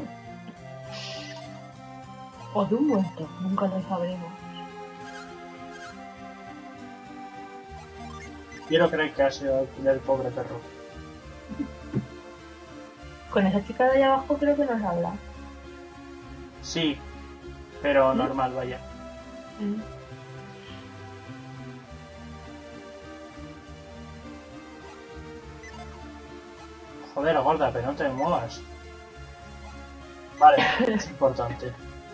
O de un muerto, nunca lo sabremos. Quiero creer que ha sido del pobre perro. Con esa chica de allá abajo creo que nos habla. Sí, pero normal, vaya. Mm. Joder, gorda, pero no te muevas. Vale, es importante.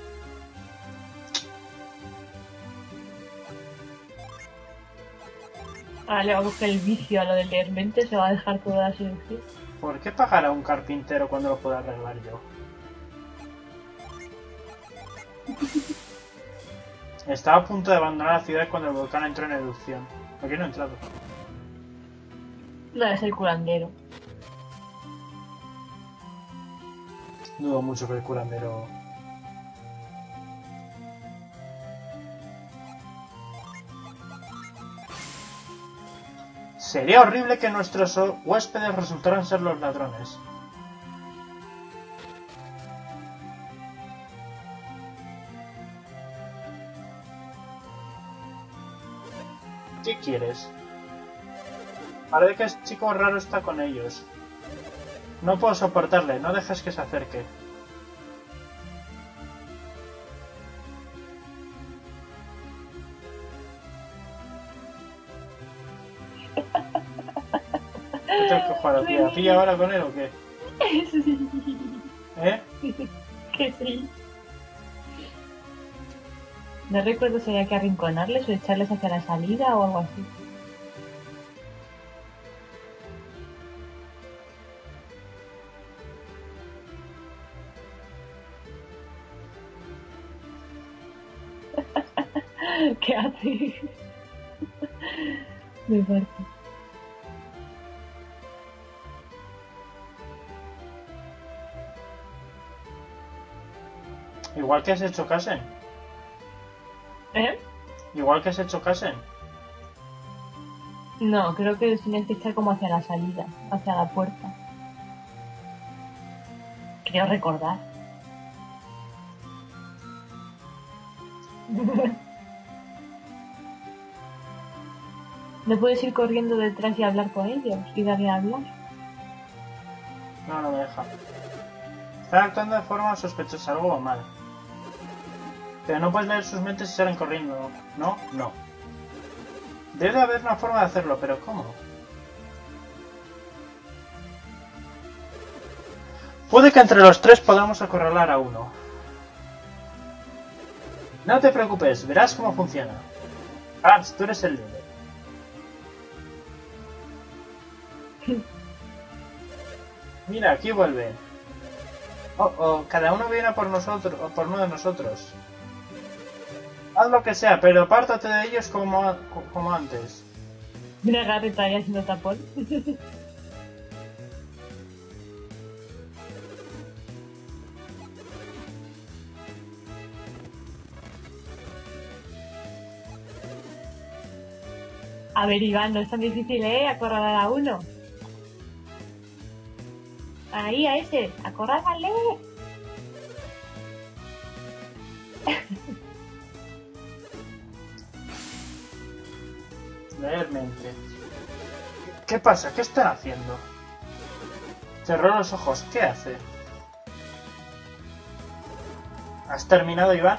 Ahora le va a buscar el vicio a lo del leer mente, se va a dejar toda la selección. ¿Por qué pagar a un carpintero cuando lo puedo arreglar yo? Estaba a punto de abandonar la ciudad cuando el volcán entró en erupción. ¿Por qué no ha entrado? No, es el curandero. Dudo mucho que el curandero... Sería horrible que nuestros huéspedes resultaran ser los ladrones. ¿Qué quieres? Parece que ese chico raro está con ellos. No puedo soportarle, no dejes que se acerque. ¿Qué tengo que jugar aquí? ¿A ti ahora con él o qué? Sí. ¿Eh? Que sí. No recuerdo si había que arrinconarles o echarles hacia la salida o algo así. ¿Qué hace? Me parte. Igual que has hecho Kasen. ¿Eh? Igual que has hecho Kasen. No, creo que tienes que echar como hacia la salida, hacia la puerta. Creo recordar. ¿No puedes ir corriendo detrás y hablar con ellos? ¿Y darle a hablar? No, no me deja. Están actuando de forma sospechosa, algo va mal. Pero no puedes leer sus mentes y salen corriendo. ¿No? No. Debe haber una forma de hacerlo, pero ¿cómo? Puede que entre los tres podamos acorralar a uno. No te preocupes, verás cómo funciona. Hans, tú eres el líder. Mira, aquí vuelve. Oh, oh, cada uno viene a por nosotros, o por uno de nosotros. Haz lo que sea, pero apártate de ellos como, como antes. Mira, Garrett ahí haciendo tapón. A ver, Iván, no es tan difícil, ¿eh? Acorralar a uno. Ahí, a ese. ¡Acorrálale! Leer mente. ¿Qué pasa? ¿Qué están haciendo? Cerró los ojos. ¿Qué hace? ¿Has terminado, Iván?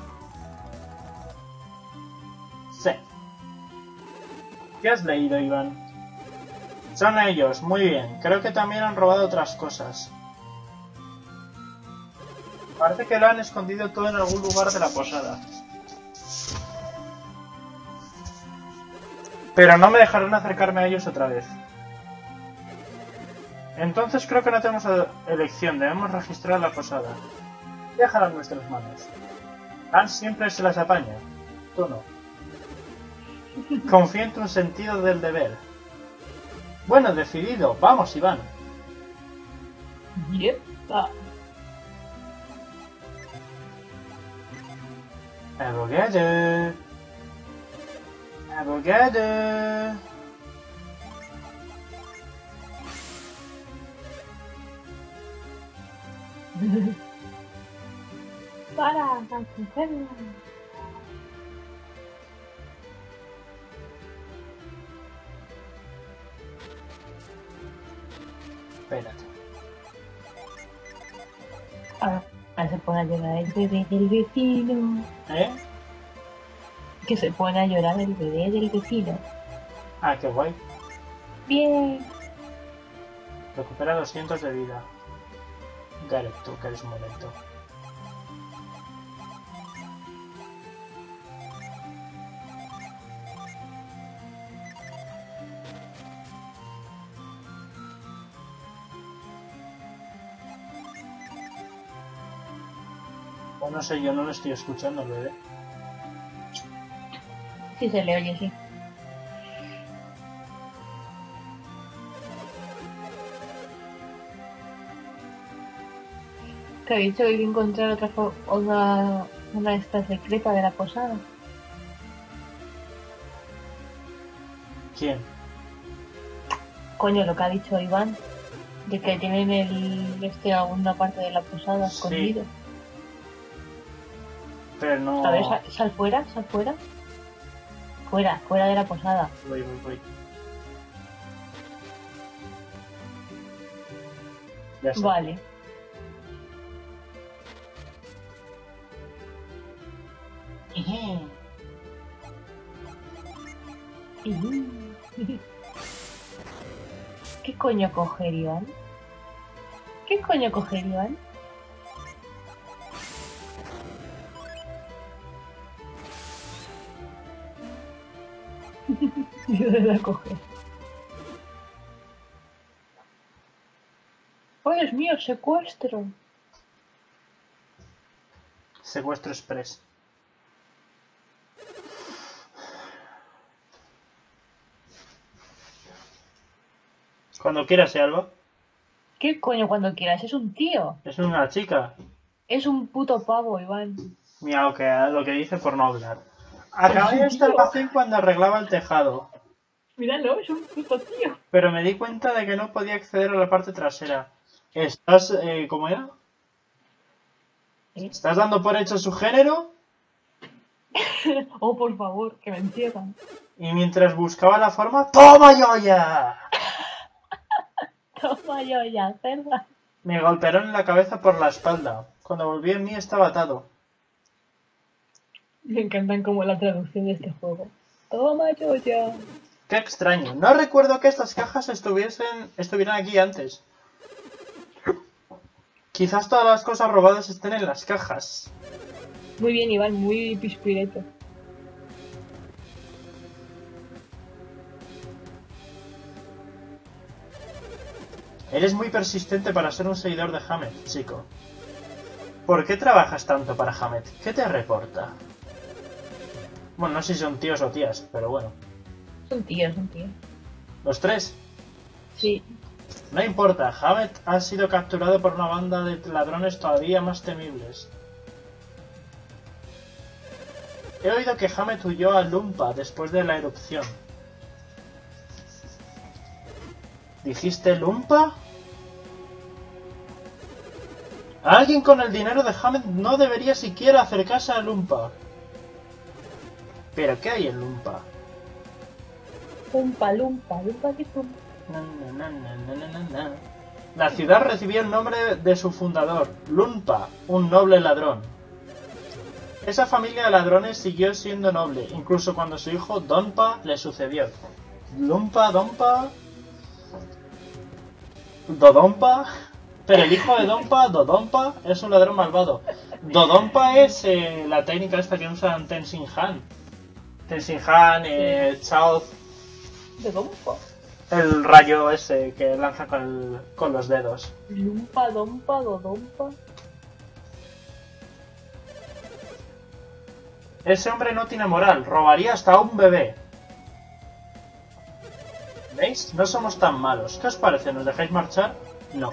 Sí. ¿Qué has leído, Iván? Son ellos. Muy bien. Creo que también han robado otras cosas. Parece que lo han escondido todo en algún lugar de la posada. Pero no me dejarán acercarme a ellos otra vez. Entonces creo que no tenemos elección. Debemos registrar la posada. Déjala en nuestras manos. Hans siempre se las apaña. Tú no. Confío en tu sentido del deber. Bueno, decidido. Vamos, Iván. Yep. Ah. Abogado. Abogado. Para recogerla. Espérate. Ahora se pone a llorar el bebé del vecino. ¿Eh? Que se pone a llorar el bebé del vecino. Ah, qué guay. Bien. Recupera doscientos de vida. Gareth, tú, que eres un momento. O no sé, yo no lo estoy escuchando, bebé. Sí, se le oye, sí. Que ha dicho que hay que encontrar otra fo- una, una esta secreta de la posada. ¿Quién? Coño, lo que ha dicho Iván. De que tienen el este a una parte de la posada Sí. escondido. Pero no... A ver, sal, sal fuera, sal fuera. Fuera, fuera de la posada. Voy, voy, voy. Ya está. Vale. Ejí. ¿Qué coño coger Iván? ¿Qué coño coger Iván? ¿Dónde la coger? ¡Oh, Dios mío, secuestro! Secuestro express. Cuando quieras, ¿eh, Alba? ¿Qué coño cuando quieras? Es un tío. Es una chica. Es un puto pavo, Iván. Mira lo que, lo que dice por no hablar. Acabé Es este un tío. almacén cuando arreglaba el tejado, Míralo, es un puto tío. pero me di cuenta de que no podía acceder a la parte trasera. ¿Estás... Eh, ¿Cómo era? ¿Eh? ¿Estás dando por hecho su género? Oh, por favor, que me encierran. Y mientras buscaba la forma... ¡Toma, Yoya! Toma yo ya, cerda. Me golpearon en la cabeza por la espalda. Cuando volví en mí estaba atado. Me encantan como la traducción de este juego. Toma yo ya. Qué extraño. No recuerdo que estas cajas estuviesen estuvieran aquí antes. Quizás todas las cosas robadas estén en las cajas. Muy bien, Iván, muy pispireto. Eres muy persistente para ser un seguidor de Hammett, chico. ¿Por qué trabajas tanto para Hammett? ¿Qué te reporta? Bueno, no sé si son tíos o tías, pero bueno. Son tíos, son tíos. ¿Los tres? Sí. No importa, Hammett ha sido capturado por una banda de ladrones todavía más temibles. He oído que Hammett huyó a Lumpa después de la erupción. ¿Dijiste Lumpa? Alguien con el dinero de Hammett no debería siquiera acercarse a Lumpa. ¿Pero qué hay en Lumpa? Lumpa, lumpa, lumpa, que pum. Na, na, na, na, na, na, na. La ciudad recibió el nombre de su fundador, Lumpa, un noble ladrón. Esa familia de ladrones siguió siendo noble, incluso cuando su hijo Donpa le sucedió. Lumpa, Donpa... Dodonpa... Pero el hijo de Donpa, Dodonpa, es un ladrón malvado. Dodonpa es eh, la técnica esta que usan Tenzin Han. Tenzin Han, eh, Chao... De lumpa. El rayo ese que lanza con, el, con los dedos. Lumpa, dompa, dodompa. Ese hombre no tiene moral, robaría hasta a un bebé. ¿Veis? No somos tan malos. ¿Qué os parece? ¿Nos dejáis marchar? No.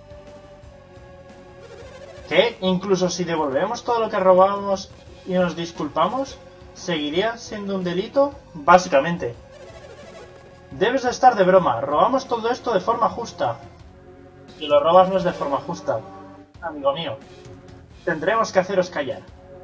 ¿Qué? Incluso si devolvemos todo lo que robamos y nos disculpamos, ¿seguiría siendo un delito? Básicamente. Debes de estar de broma. Robamos todo esto de forma justa. Si lo robas no es de forma justa, amigo mío. Tendremos que haceros callar.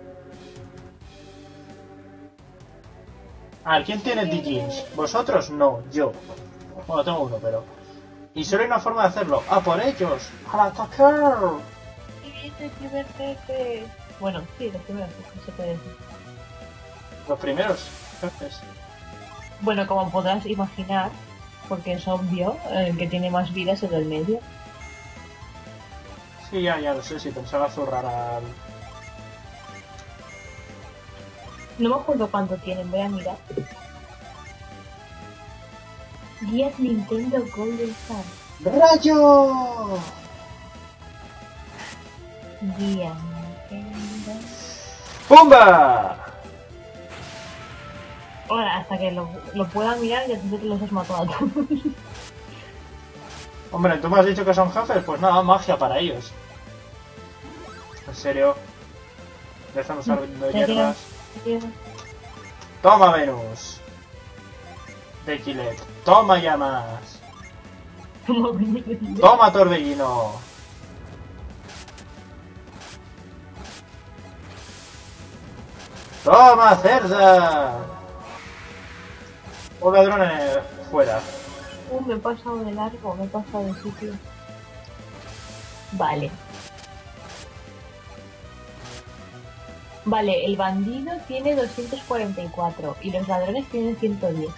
A ver, ¿quién tiene Digins? ¿Vosotros? No, yo. Bueno, tengo uno, pero... Y solo hay una forma de hacerlo. ¡A por ellos! ¡Al atacar! Y viene el primer jefe. Bueno, sí, los primeros jefes se puede decir. Los primeros jefes. Bueno, como podrás imaginar, porque es obvio, el que tiene más vida es el del medio. Sí, ya, ya lo sé, si pensaba zurrar al... No me acuerdo cuánto tienen, voy a mirar. Guías Nintendo Golden Sun. ¡Rayo! Guía Nintendo. ¡Pumba! Ahora, hasta que lo, lo pueda mirar, ya te los has matado a todos. Hombre, ¿tú me has dicho que son jefes? Pues nada, magia para ellos. En serio. Dejan usar hierbas. Toma, Venus. De Kilet. Toma, llamas. Toma, torbellino. Toma, cerda. Un ladrón en- fuera. Uh, me he pasado de largo, me he pasado de sitio. Vale. Vale, el bandido tiene doscientos cuarenta y cuatro y los ladrones tienen ciento diez.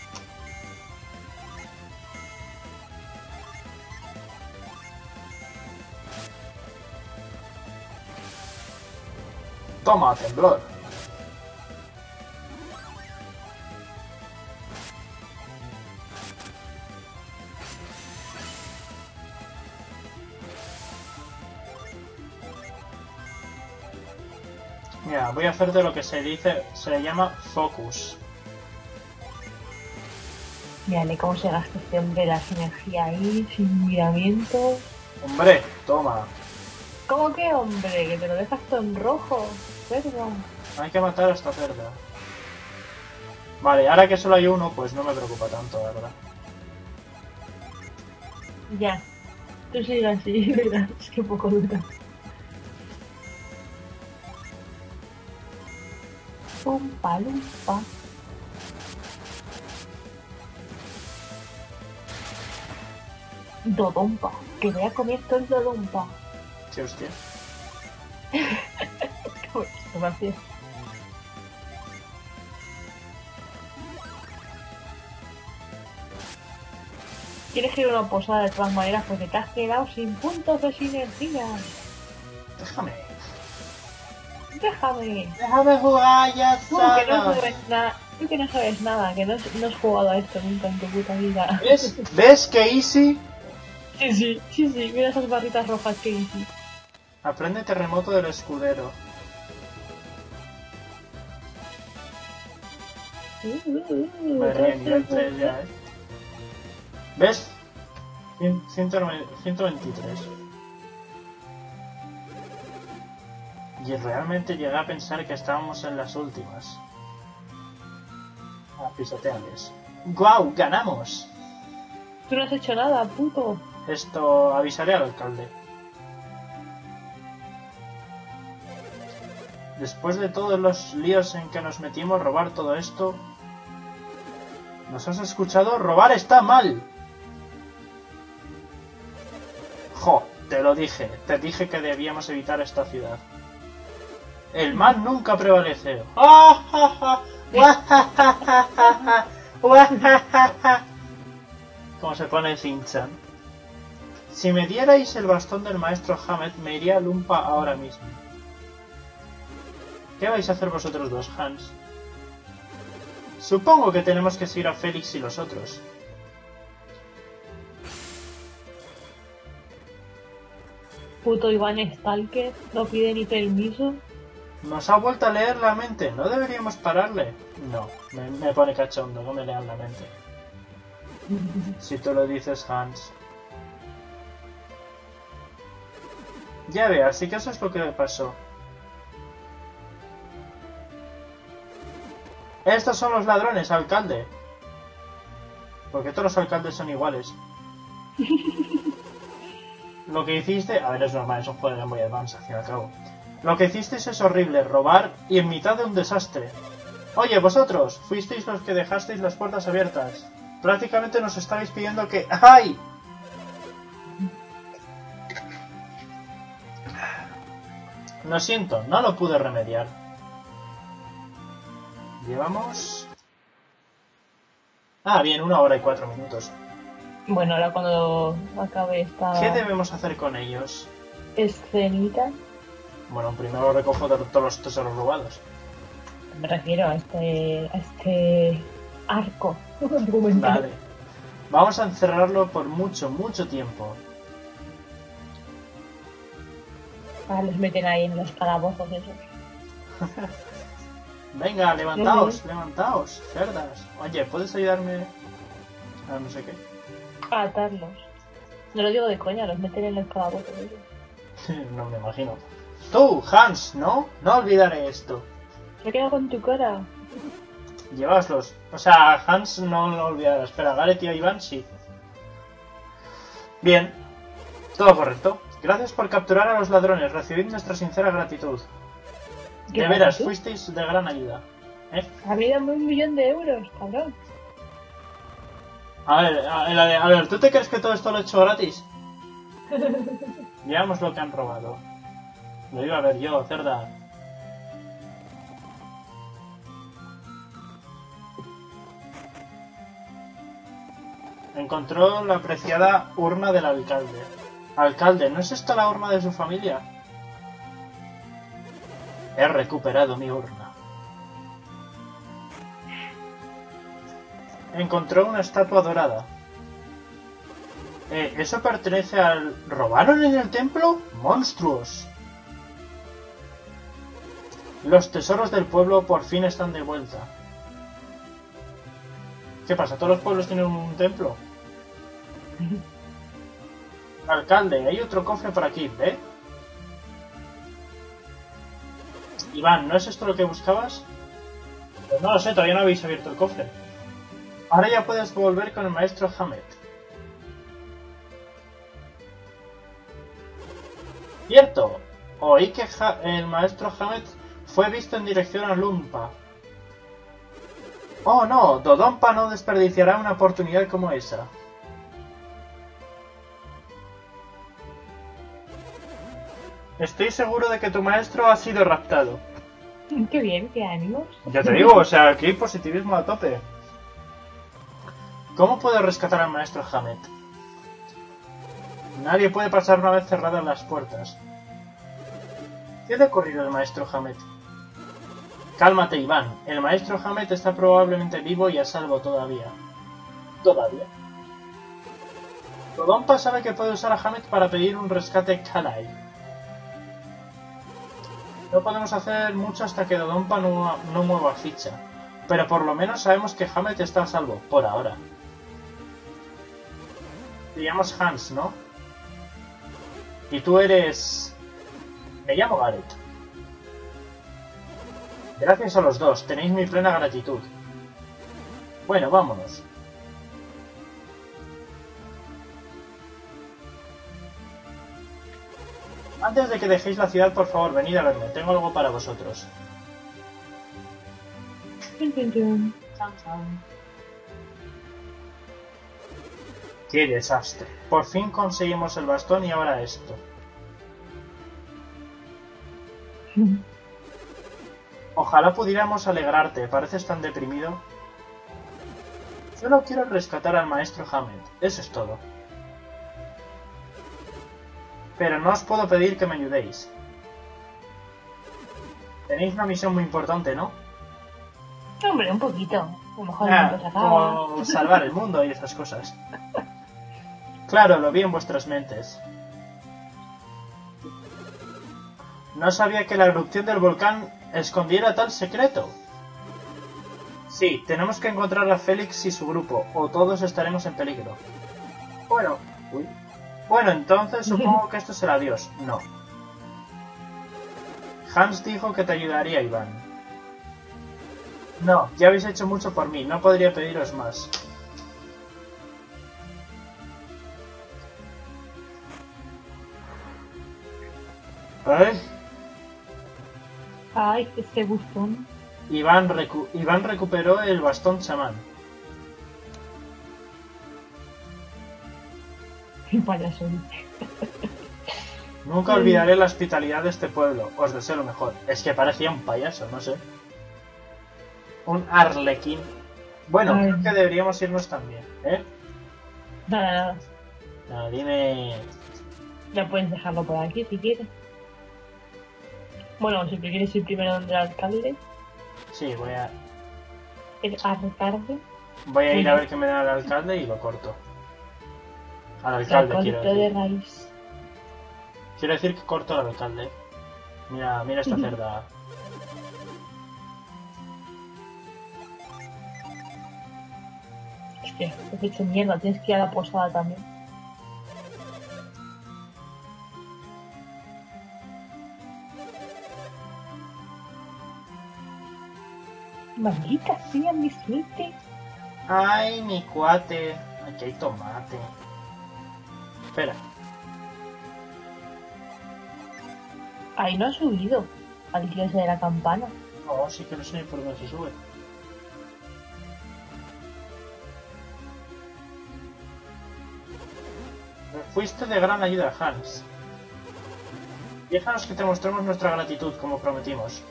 Toma, temblor. Mira, voy a hacerte lo que se dice, se le llama focus. Mírale cómo se gasta este hombre la energía ahí, sin miramientos. Hombre, toma. ¿Cómo que hombre? Que te lo dejas todo en rojo. Perdón. Hay que matar a esta cerda. Vale, ahora que solo hay uno, pues no me preocupa tanto, la verdad. Ya. Tú sigue así, verás que poco dura. Lumpa, lumpa. Dodonpa. Que voy a comer todo el dodonpa. Sí, hostia. Gracias. Quieres ir a una posada de todas maneras porque te has quedado sin puntos de sinergia. Déjame. Déjame. Déjame jugar, ya Tú que no sabes nada. Tú que no sabes nada, que no, no has jugado a esto nunca en tu puta vida. ¿Ves? ¿Ves que easy? Sí, sí, sí, sí. Mira esas barritas rojas que hice. Aprende terremoto del escudero. Uh, uh, uh, Madre mía, nivel tres ya, ¿eh? ¿Ves? Cien- ciento noventa ciento veintitrés. Y realmente llegué a pensar que estábamos en las últimas. Ah, pisoteales. ¡Guau! ¡Ganamos! Tú no has hecho nada, puto. Esto avisaré al alcalde. Después de todos los líos en que nos metimos, robar todo esto... ¿Nos has escuchado? ¡Robar está mal! Jo, te lo dije. Te dije que debíamos evitar esta ciudad. El mal nunca prevalece. ¡Ah, ja, ja! ¡Guau, ja, ja, ja, ja! ¡Guau, ja, ja, ja! ¿Cómo se pone Shin-chan? Si me dierais el bastón del maestro Hammett, me iría a Lumpa ahora mismo. ¿Qué vais a hacer vosotros dos, Hans? Supongo que tenemos que seguir a Félix y los otros. Puto Iván Stalker, no pide ni permiso. Nos ha vuelto a leer la mente. ¿No deberíamos pararle? No, me, me pone cachondo, no me lean la mente. Si tú lo dices, Hans. Ya ve, así que eso es lo que me pasó. Estos son los ladrones, alcalde. Porque todos los alcaldes son iguales. Lo que hiciste... A ver, es normal, es un juego de Game Boy Advance, al fin y al cabo. Lo que hicisteis es horrible, robar y en mitad de un desastre. Oye, vosotros, fuisteis los que dejasteis las puertas abiertas. Prácticamente nos estabais pidiendo que... ¡Ay! Lo siento, no lo pude remediar. Llevamos... Ah, bien, una hora y cuatro minutos. Bueno, ahora cuando acabe esta... ¿Qué debemos hacer con ellos? escenita. Bueno, primero recojo de todos los tesoros robados. Me refiero a este, a este arco argumental. Vale. Vamos a encerrarlo por mucho, mucho tiempo. Ah, los meten ahí en los calabozos esos. Venga, levantaos, levantaos, cerdas. Oye, ¿puedes ayudarme a no sé qué? A atarlos. No lo digo de coña, los meten en los calabozos esos. No me imagino. Tú, Hans, ¿no? No olvidaré esto. ¿Qué queda con tu cara? Llévaslos. O sea, Hans no lo olvidará. Espera, Gareth y Iván sí. Bien. Todo correcto. Gracias por capturar a los ladrones. Recibid nuestra sincera gratitud. De veras, fuisteis de gran ayuda. ¿Eh? A mí dame un millón de euros, cabrón. A ver, a, a, a ver, ¿tú te crees que todo esto lo he hecho gratis? Veamos lo que han robado. Lo iba a ver yo, cerda. Encontró la apreciada urna del alcalde. Alcalde, ¿no es esta la urna de su familia? He recuperado mi urna. Encontró una estatua dorada. Eh, ¿Eso pertenece al... ¿Robaron en el templo? ¡Monstruos! Los tesoros del pueblo por fin están de vuelta. ¿Qué pasa? ¿Todos los pueblos tienen un templo? Alcalde, hay otro cofre por aquí, ¿ve? Iván, ¿no es esto lo que buscabas? Pues no lo sé, todavía no habéis abierto el cofre. Ahora ya puedes volver con el maestro Hammett. Cierto, oí que ha el maestro Hammett fue visto en dirección a Lumpa. Oh no, Dodonpa no desperdiciará una oportunidad como esa. Estoy seguro de que tu maestro ha sido raptado. Qué bien, qué ánimos. Ya te digo, o sea, aquí hay positivismo a tope. ¿Cómo puedo rescatar al maestro Hammett? Nadie puede pasar una vez cerradas las puertas. ¿Qué le ha ocurrido al maestro Hammett? Cálmate, Iván. El maestro Hammett está probablemente vivo y a salvo todavía. ¿Todavía? Dodonpa sabe que puede usar a Hammett para pedir un rescate Kalai. No podemos hacer mucho hasta que Dodonpa no, no mueva ficha. Pero por lo menos sabemos que Hammett está a salvo, por ahora. Te llamas Hans, ¿no? Y tú eres... Me llamo Gareth. Gracias a los dos, tenéis mi plena gratitud. Bueno, vámonos. Antes de que dejéis la ciudad, por favor, venid a verme. Tengo algo para vosotros. ¡Qué desastre! Por fin conseguimos el bastón y ahora esto. Ojalá pudiéramos alegrarte. ¿Pareces tan deprimido? Solo quiero rescatar al maestro Hammett. Eso es todo. Pero no os puedo pedir que me ayudéis. Tenéis una misión muy importante, ¿no? Hombre, un poquito. A lo mejor Ah, el mundo se acaba. como salvar el mundo y esas cosas. Claro, lo vi en vuestras mentes. No sabía que la erupción del volcán escondiera tal secreto. Sí, tenemos que encontrar a Félix y su grupo, o todos estaremos en peligro. Bueno, uy. Bueno, entonces supongo que esto será Dios. No. Hans dijo que te ayudaría, Iván. No, ya habéis hecho mucho por mí, no podría pediros más. ¿Eh? Ay, este bustón. Iván, recu Iván recuperó el bastón chamán. Payaso. Nunca olvidaré la hospitalidad de este pueblo. Os deseo lo mejor. Es que parecía un payaso, no sé. Un arlequín. Bueno, Ay. creo que deberíamos irnos también, ¿eh? Nada, nada. Nada, dime... Ya puedes dejarlo por aquí si quieres. Bueno, si tú quieres ir primero donde el alcalde, Sí, voy a, es arretarde. voy a ir a Ujú. ver qué me da el alcalde y lo corto. Al El alcalde, quiero corto de decir. raíz. Quiero decir que corto al alcalde. Mira, mira esta cerda. Hostia, te has hecho mierda, tienes que ir a la posada también. Maldita sea mi suerte. Ay, mi cuate. Aquí hay tomate. Espera. Ahí no ha subido al tío ese de la campana. No, sí que no sé por dónde se sube. Me fuiste de gran ayuda, Hans. Déjanos que te mostremos nuestra gratitud, como prometimos.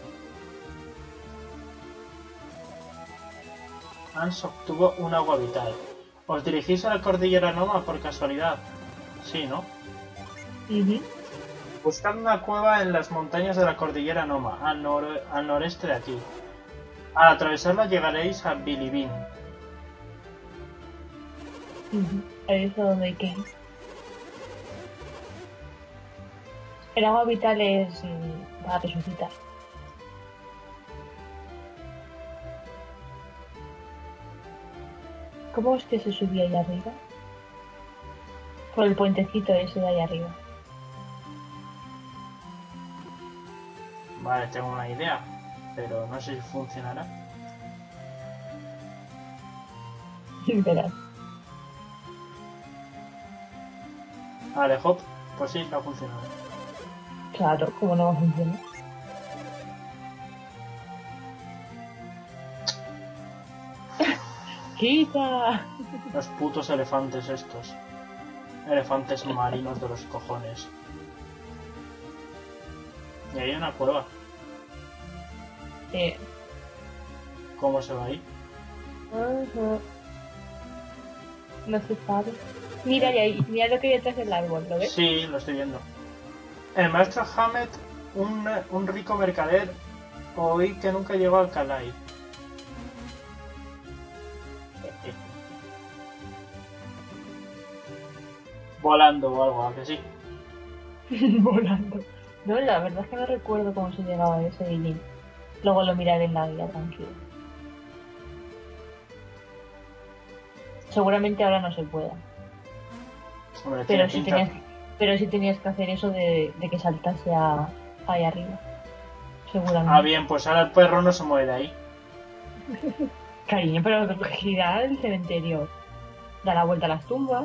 Hans obtuvo un agua vital. ¿Os dirigís a la cordillera Noma por casualidad? Sí, ¿no? Ujú. Buscad una cueva en las montañas de la cordillera Noma, al, nor- al noreste de aquí. Al atravesarla llegaréis a Bilibin. Ujú. Ahí es a donde hay que ir. El agua vital es mm, para resucitar. ¿Cómo es que se subía ahí arriba? Por el puentecito ese de ahí arriba. Vale, tengo una idea, pero no sé si funcionará. Verás. Vale, hop, pues sí, ha funcionado. Claro, ¿cómo no va a funcionar? ¡Quita! Los putos elefantes estos. Elefantes marinos de los cojones. Y hay una cueva. Eh. ¿Cómo se va ahí? Ajá. No se sabe. Mira, y ahí, mira lo que hay detrás del árbol, ¿lo ves? Sí, lo estoy viendo. El maestro Hammett, un, un rico mercader, oí que nunca llegó al Calais. Volando o algo, ¿a que sí? Volando. No, la verdad es que no recuerdo cómo se llegaba a ese Digimon. Luego lo miraré en la guía, tranquilo. Seguramente ahora no se pueda. Hombre, tiene Pero sí pinta. tenías, pero sí tenías que hacer eso de, de que saltase a, ahí arriba. Seguramente. Ah, bien, pues ahora el perro no se mueve de ahí. Cariño, pero gira el cementerio. Da la vuelta a las tumbas.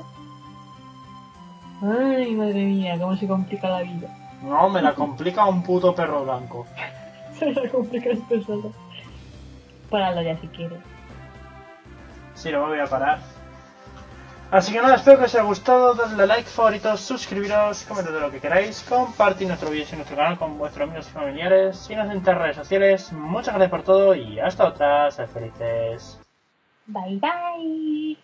Ay, madre mía, cómo se complica la vida. No, me la complica un puto perro blanco. Se la complica esto solo. Páralo ya si quieres. Sí, no me voy a parar. Así que nada, espero que os haya gustado, dadle like, favoritos, suscribiros, comentad lo que queráis, compartid nuestro vídeo y nuestro canal con vuestros amigos y familiares, síguenos en nuestras redes sociales, muchas gracias por todo y hasta otra, sed felices. Bye bye.